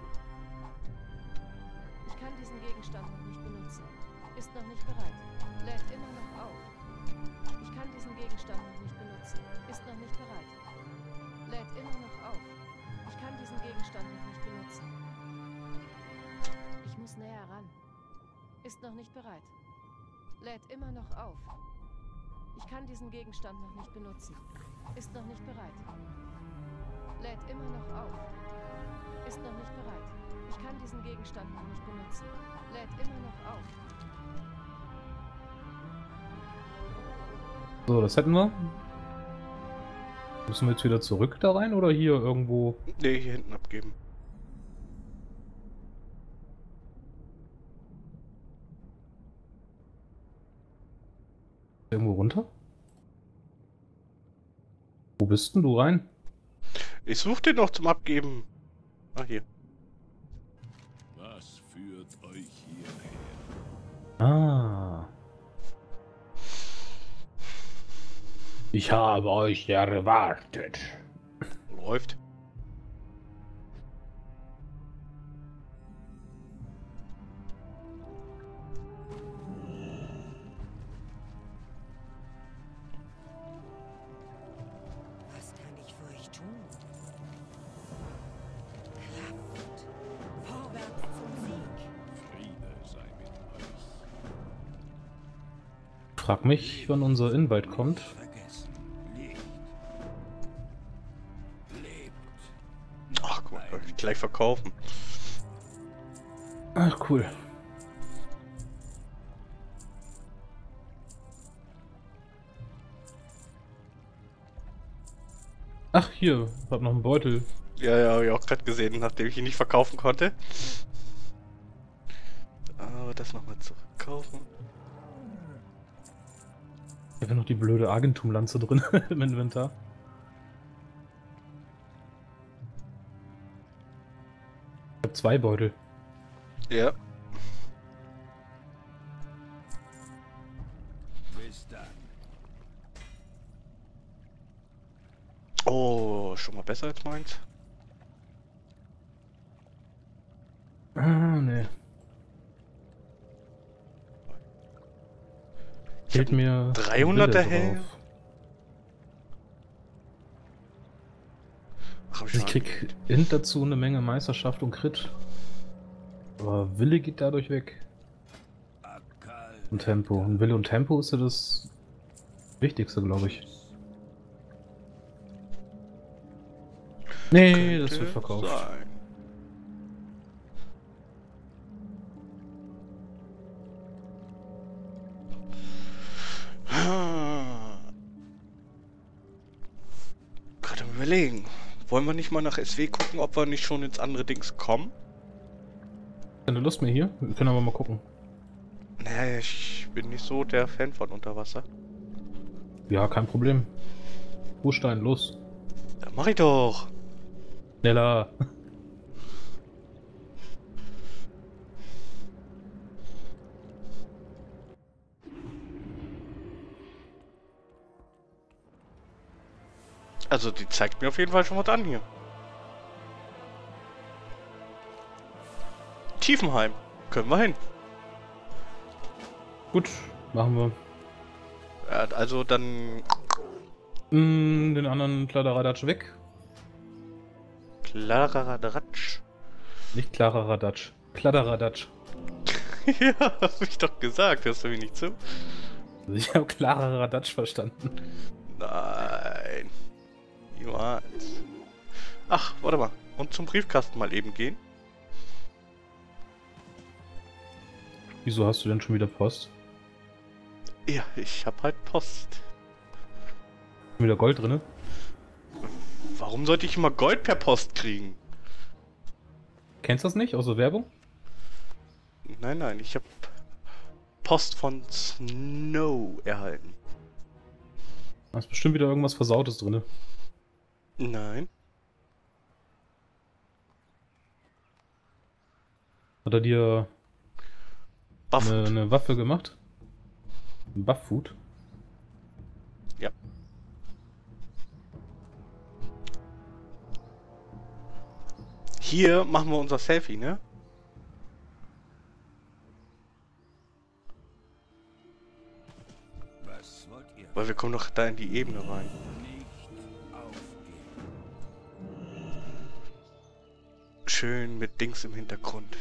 Ich kann diesen Gegenstand noch nicht benutzen. Ist noch nicht bereit. Lädt immer noch auf. Ich kann diesen Gegenstand noch nicht benutzen. Ist noch nicht bereit. Lädt immer noch auf. Ich kann diesen Gegenstand noch nicht benutzen. Ich muss näher ran. Ist noch nicht bereit. Lädt immer noch auf. Ich kann diesen Gegenstand noch nicht benutzen. Ist noch nicht bereit. Lädt immer noch auf. Ist noch nicht bereit. Ich kann diesen Gegenstand noch nicht benutzen. Lädt immer noch auf. So, das hätten wir. Müssen wir jetzt wieder zurück da rein oder hier irgendwo? Ne, hier hinten abgeben. Irgendwo runter? Wo bist denn du rein? Ich suche den noch zum Abgeben. Ah, hier. Was führt euch hierher? Ah. Ich habe euch erwartet. Läuft. Was kann ich für euch tun? Frag mich, wann unser Invite kommt. Vergessen. Nicht. Lebt. Ach, guck mal, kann ich gleich verkaufen. Ach, cool. Ach, hier, hab noch einen Beutel. Ja, ja, habe ich auch gerade gesehen, nachdem ich ihn nicht verkaufen konnte. Aber das nochmal zurückkaufen. Ich habe noch die blöde Argentum-Lanze drin im Inventar. Ich habe zwei Beutel. Ja. Bis dann. Oh, schon mal besser als meins. Ah, nee. Ich Fehlt hab mir dreihunderter Wille Helm. drauf. Ach, hab ich Ich schon krieg angewählt. Int dazu eine Menge Meisterschaft und Crit. Aber Wille geht dadurch weg. Akal. Und Tempo. Und Wille und Tempo ist ja das Wichtigste, glaube ich. Nee, das wird Könnte verkauft. sein. Gerade am überlegen. Wollen wir nicht mal nach S W gucken, ob wir nicht schon ins andere Dings kommen? Keine Lust mehr hier? Wir können aber mal gucken. Nee, ich bin nicht so der Fan von Unterwasser. Ja, kein Problem. Buchstein, los. Ja, mach ich doch. Schneller. Also, die zeigt mir auf jeden Fall schon was an hier. Tiefenheim. Können wir hin. Gut, machen wir. Ja, also dann Mm, den anderen Kladderadatsch weg. Kladderadatsch. Nicht Kladderadatsch. Kladderadatsch. Ja, hab ich doch gesagt. Hörst du mich nicht zu? Also ich habe Kladderadatsch verstanden. Nein. Niemals. Ach, warte mal. Und zum Briefkasten mal eben gehen. Wieso hast du denn schon wieder Post? Ja, ich hab halt Post. Schon wieder Gold drinne? Warum sollte ich immer Gold per Post kriegen? Kennst du das nicht? Aus der Werbung? Nein, nein, ich hab Post von Snow erhalten. Da ist bestimmt wieder irgendwas Versautes drinne. Nein. Hat er dir Buff. eine, eine Waffe gemacht? Ein Buff-Food? Ja. Hier machen wir unser Selfie, ne? Was wollt ihr? Weil wir kommen doch da in die Ebene rein. Nicht aufgeben. Schön mit Dings im Hintergrund.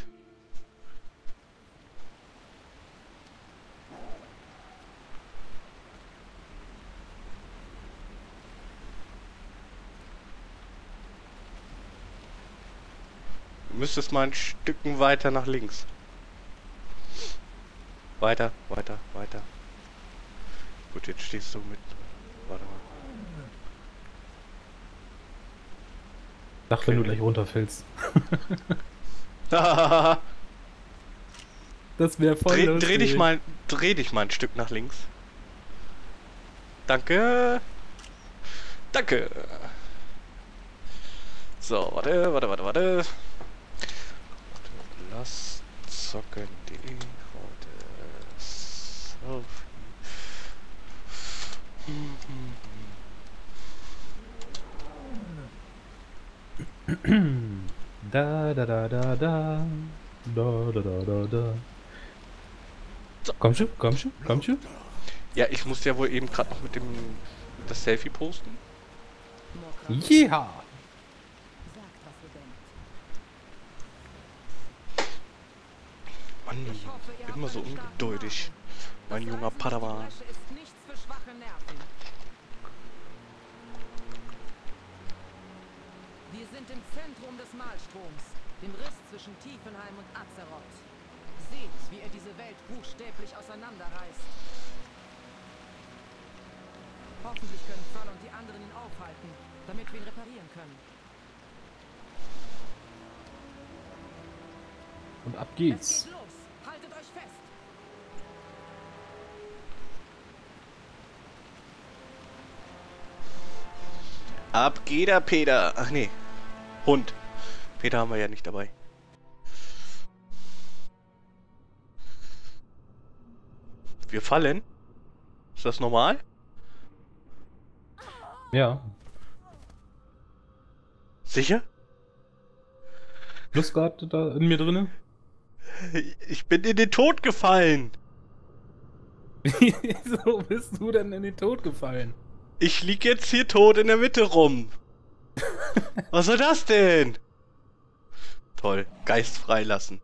Du müsstest mal ein Stückchen weiter nach links. Weiter, weiter, weiter. Gut, jetzt stehst du mit. Warte mal. Sag, wenn du Okay. gleich runterfällst. dreh, Das wäre voll dreh dich mal, dreh dich mal ein Stück nach links. Danke. Danke. So, warte, warte, warte, warte. Lass zocken. Die heute Selfie. Da da da da da. Da da da da da. Komm schon, komm schon, komm schon. Ja, ich muss ja wohl eben gerade noch mit dem das Selfie posten. Mokra, Ja! sagt, was ihr denkt. Mann, Ich hoffe, ihr habt immer so einen starken ungeduldig. mein junger Padawan. Flasche ist nichts für schwache Nerven. Wir sind im Zentrum des Malstroms, dem Riss zwischen Tiefenheim und Azeroth. Seht, wie er diese Welt buchstäblich auseinanderreißt. Hoffentlich können Thrall und die anderen ihn aufhalten, damit wir ihn reparieren können. Und ab Es geht's. geht los. Haltet euch fest. Ab geht er, Peter. Ach nee. Hund. Peter haben wir ja nicht dabei. Wir fallen? Ist das normal? Ja. Sicher? Plus gerade da in mir drinne? Ich bin in den Tod gefallen. Wieso bist du denn in den Tod gefallen? Ich lieg jetzt hier tot in der Mitte rum. Was soll das denn? Toll. Geist freilassen.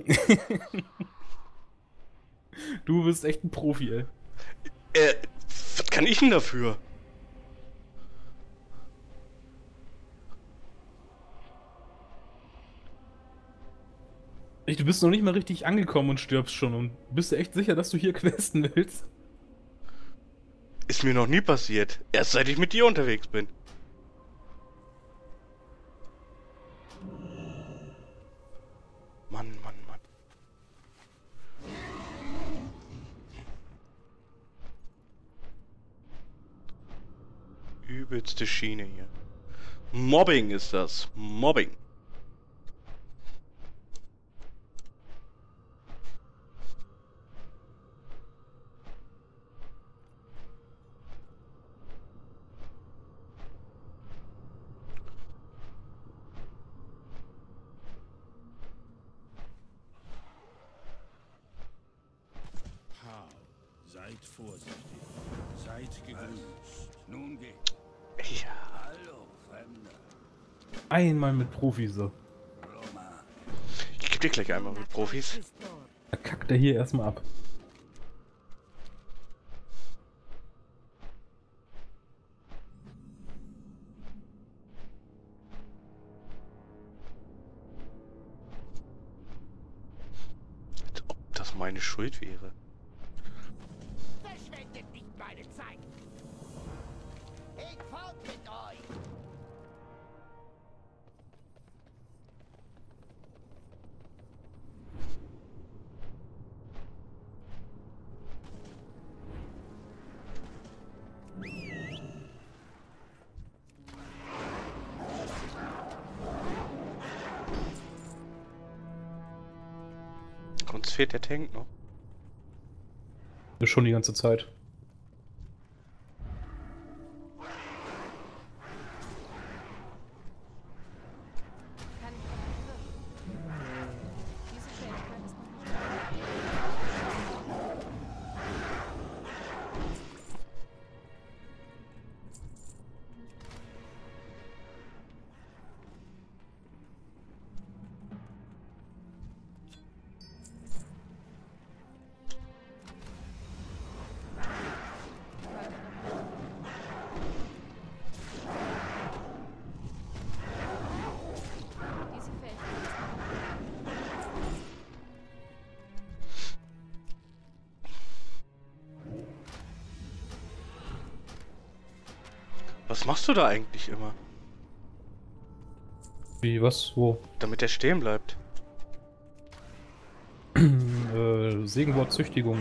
Du bist echt ein Profi, ey. Äh, was kann ich denn dafür? Echt, du bist noch nicht mal richtig angekommen und stirbst schon. Und bist du echt sicher, dass du hier questen willst? Ist mir noch nie passiert. Erst seit ich mit dir unterwegs bin. Mann, Mann, Mann. Übelste Schiene hier. Mobbing ist das. Mobbing. Hau, seid vorsichtig. Seid gegrüßt. Nun geht. Ja. Hallo, Fremder. Einmal mit Profis so. Roma. Ich geb dir gleich einmal mit Profis. Ist dort. Da kackt er hier erstmal ab. Als ob das meine Schuld wäre. Verschwendet nicht meine Zeit. Ich fort mit euch. Uns fehlt der Tank noch. Das schon die ganze Zeit. Kann ich noch wirken? Diese Fähigkeit ist noch nicht Diese Fähigkeit ist noch Was machst du da eigentlich immer? Wie, was, wo? Damit er stehen bleibt. äh, Segenwort Züchtigung.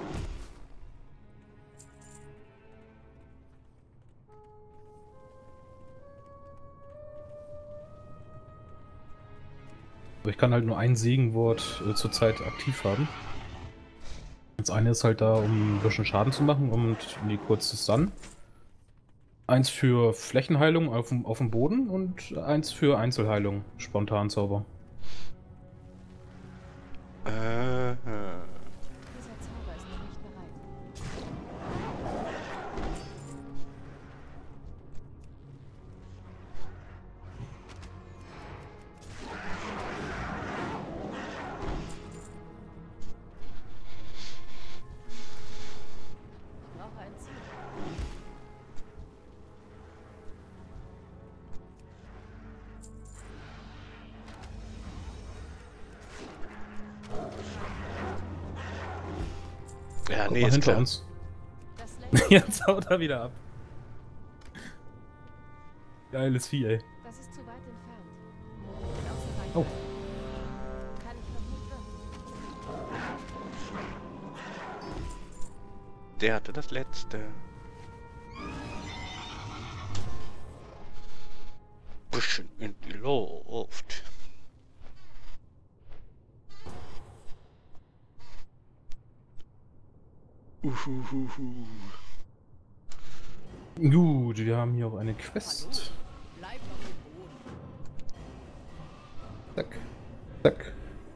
Aber ich kann halt nur ein Segenwort äh, zurzeit aktiv haben. Das eine ist halt da, um ein bisschen Schaden zu machen und die kurze Stun. Eins für Flächenheilung auf dem, auf dem Boden und eins für Einzelheilung, Spontanzauber. Äh, äh. Dieser Zauber ist noch nicht bereit. Ja, Guck nee, mal ist hinter klar. uns. Das Lake, Jetzt haut er wieder ab. Geiles Vieh, ey. das ist zu weit entfernt. Und außer Reichweite. Oh. Kann ich noch nicht wirken. Der hatte das letzte. Bisschen in die Luft. Uhuhuhu. Gut, wir haben hier auch eine Quest. Bleib auf dem Boden. Zack. Zack.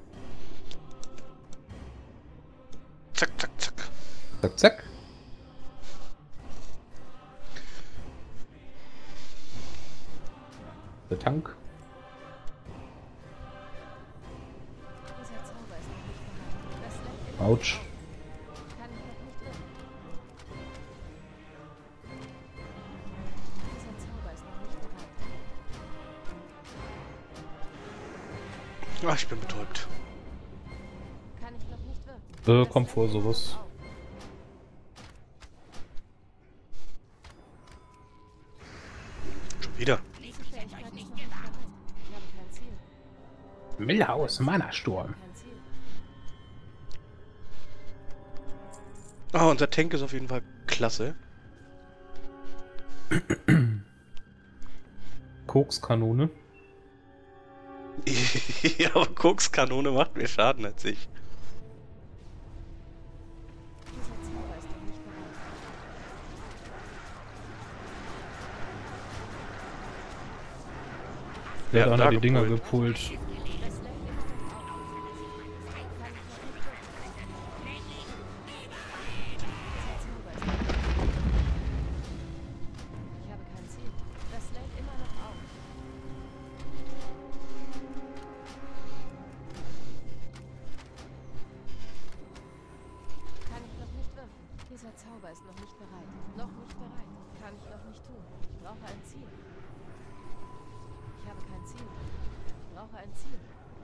Zack, zack, zack. Zack, zack. Der Tank. Dieser Zauber ist noch nicht bereit. Das Lake immer Autsch. kann ich noch nicht wirken. Dieser Zauber ist noch nicht bereit. Ah, ich bin betäubt. Kann ich noch nicht wirken. Äh, kommt vor sowas. Schon wieder. Diese Fähigkeit ist noch nicht bereit. Ich habe kein Ziel. Millhaus, Mana-Sturm. Kein Ziel. Ah, unser Tank ist auf jeden Fall klasse. Kokskanone. Ja, aber Kokskanone macht mehr Schaden als ich. Dieser Zauber ist noch nicht bereit. Der Ja, hat da einer die Dinger gepult. gepult. Das Lake immer noch auf. Kann ich noch nicht wirken. Dieser Zauber ist noch nicht bereit. Ich habe kein Ziel. Das Lake immer noch auf. Kann ich noch nicht wirken. Dieser Zauber ist noch nicht bereit. Noch nicht bereit. Kann ich noch nicht tun. Ich brauche ein Ziel. Ich habe kein Ziel. Ich brauche ein Ziel.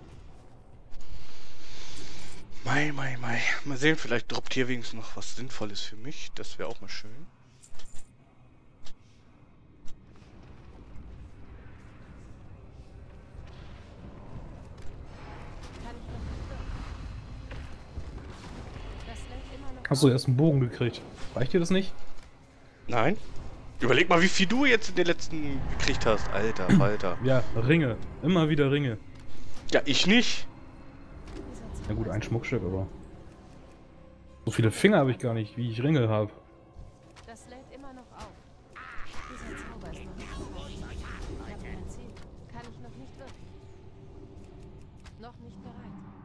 Mei, mei, mei. Mal sehen, vielleicht droppt hier wenigstens noch was Sinnvolles für mich. Das wäre auch mal schön. Kann ich noch nicht wirken. Das Lake immer noch Hast du erst einen Bogen gekriegt? Reicht dir das nicht? Nein? Überleg mal, wie viel du jetzt in den letzten gekriegt hast. Alter, Alter. Ja, Ringe. Immer wieder Ringe. Ja, ich nicht. Na gut, ein Schmuckstück, aber... So viele Finger habe ich gar nicht, wie ich Ringe habe. Das lädt immer noch auf. Dieser Zauber ist noch nicht bereit. Ich habe kein Ziel. Kann ich noch nicht wirken. Noch nicht bereit.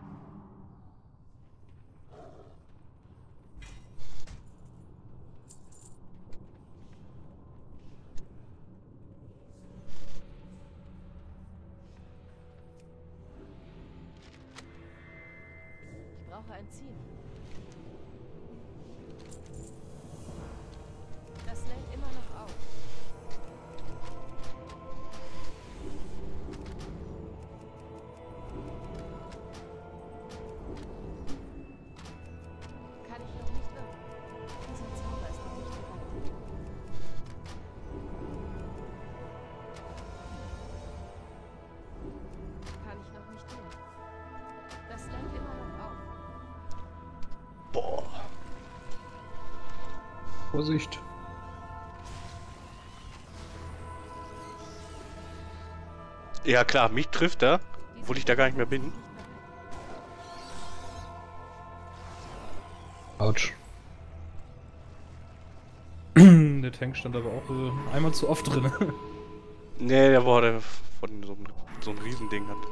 Ich brauche ein Ziel. Das lädt immer noch auf. Kann ich noch nicht wirken. Dieser Zauber ist noch nicht bereit. Kann ich noch nicht tun. Das lädt immer noch auf. Boah. Vorsicht. Ja klar, mich trifft er, obwohl ich da gar nicht mehr bin. Autsch. Der Tank stand aber auch äh, einmal zu oft drin. Nee, der wurde von so einem, so einem Riesending hat.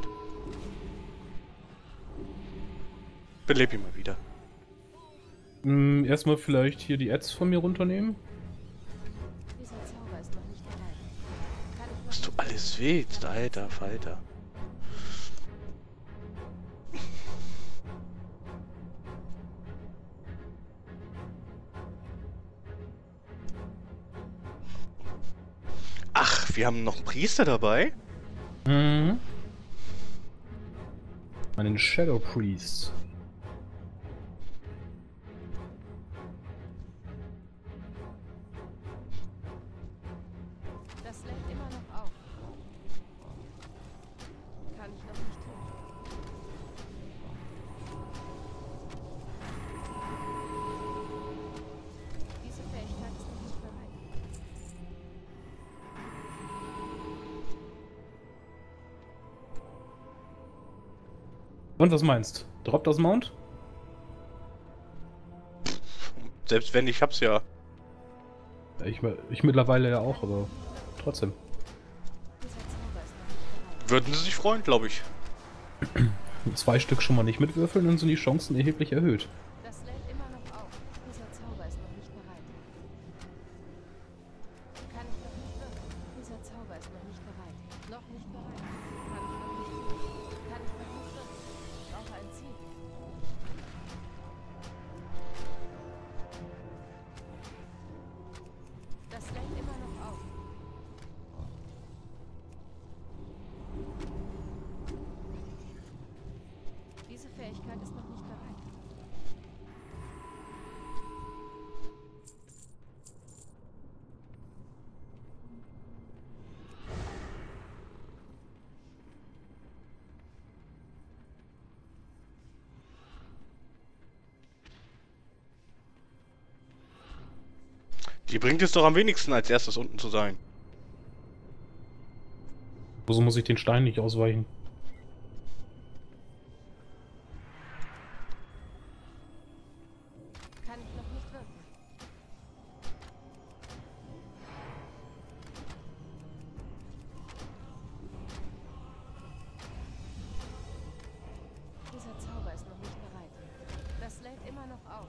Beleb ihn mal wieder. Hm, erstmal vielleicht hier die Ads von mir runternehmen. Dieser Zauber ist noch nicht bereit. Kann ich noch Was du alles willst, alter Falter. Ach, wir haben noch einen Priester dabei? Mhm. Einen Shadow Priest. Und was meinst? Droppt das Mount? Selbst wenn, ich hab's ja. Ja, Ich, ich mittlerweile ja auch, aber trotzdem. Dieser Zauber ist noch nicht bereit. Würden sie sich freuen, glaube ich. Zwei Stück schon mal nicht mitwürfeln, dann sind die Chancen erheblich erhöht. Das lädt immer noch auf. Dieser Zauber ist noch nicht bereit. Kann ich noch nicht wirken. Dieser Zauber ist noch nicht bereit. Noch nicht bereit. Kann ich noch nicht wirken. Kann ich noch nicht wirken. Ich brauche ein Ziel. Das lädt immer noch auf. Diese Fähigkeit ist noch nicht bereit. Die bringt es doch am wenigsten, als erstes unten zu sein. So muss ich den Stein nicht ausweichen. Kann ich noch nicht wirken. Dieser Zauber ist noch nicht bereit. Das lädt immer noch auf.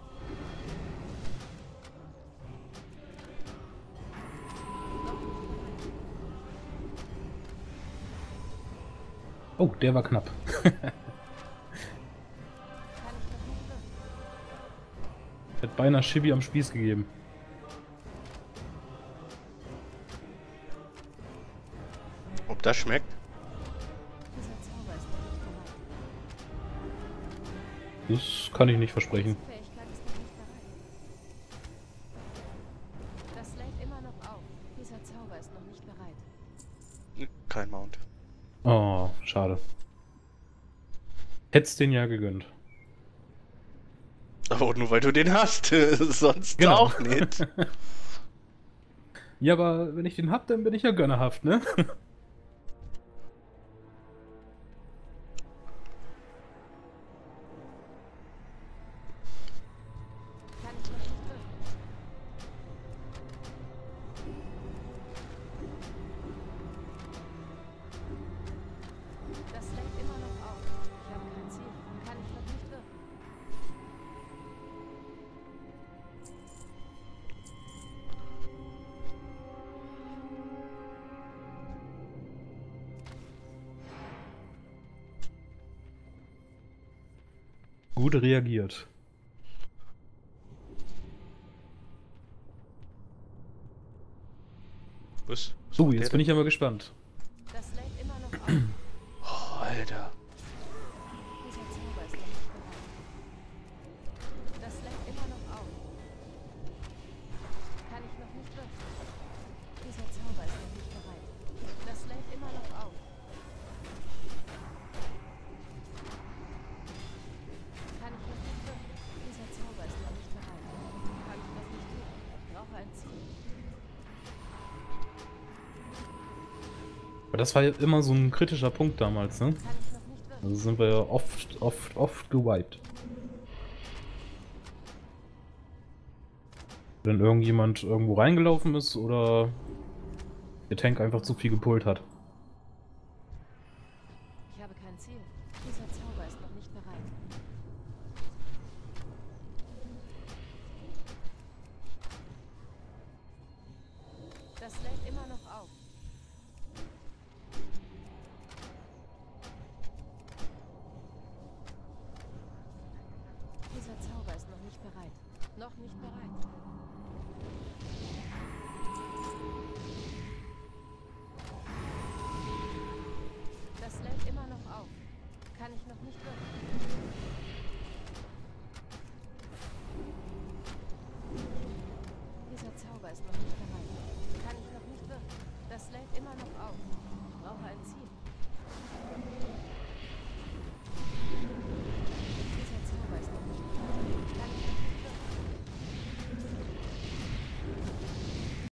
Noch nicht bereit. Oh, der war knapp. Kann ich noch nicht wirken. Hat beinahe Chibi am Spieß gegeben. Ob das schmeckt? Dieser Zauber ist noch nicht bereit. Das kann ich nicht versprechen. Diese Fähigkeit ist noch nicht bereit. Das lädt immer noch auf. Dieser Zauber ist noch nicht bereit. Kein Mount. Oh, schade. Hätt's den ja gegönnt. Aber nur weil du den hast. Sonst Genau. auch nicht. Ja, aber wenn ich den hab, dann bin ich ja gönnerhaft, ne? Kann ich noch nicht wirken. Das lädt immer noch auf. Ich habe kein Ziel. Kann ich noch nicht wirken. Gut reagiert. Was? So, jetzt bin ich aber gespannt. Das lädt immer noch auf. Oh, Alter. Dieser Zauber ist noch nicht bereit. Das lädt immer noch auf. Kann ich noch nicht wirken. Dieser Zauber ist noch nicht bereit. Das lädt immer noch auf. Kann ich noch nicht wirken. Dieser Zauber ist noch nicht bereit. Kann ich noch nicht tun. Ich brauche ein Ziel. Aber das war ja immer so ein kritischer Punkt damals, ne? Kann ich noch nicht wirken. Also sind wir ja oft, oft, oft gewiped. Wenn irgendjemand irgendwo reingelaufen ist oder der Tank einfach zu viel gepullt hat. Ich habe kein Ziel. Dieser Zauber ist noch nicht bereit. Das lädt immer noch auf. Dieser Zauber ist noch nicht bereit. Noch nicht bereit. Das lädt immer noch auf. Kann ich noch nicht wirken. Dieser Zauber ist noch nicht bereit. Kann ich noch nicht wirken. Das lädt immer noch auf. Ich brauche ein Ziel.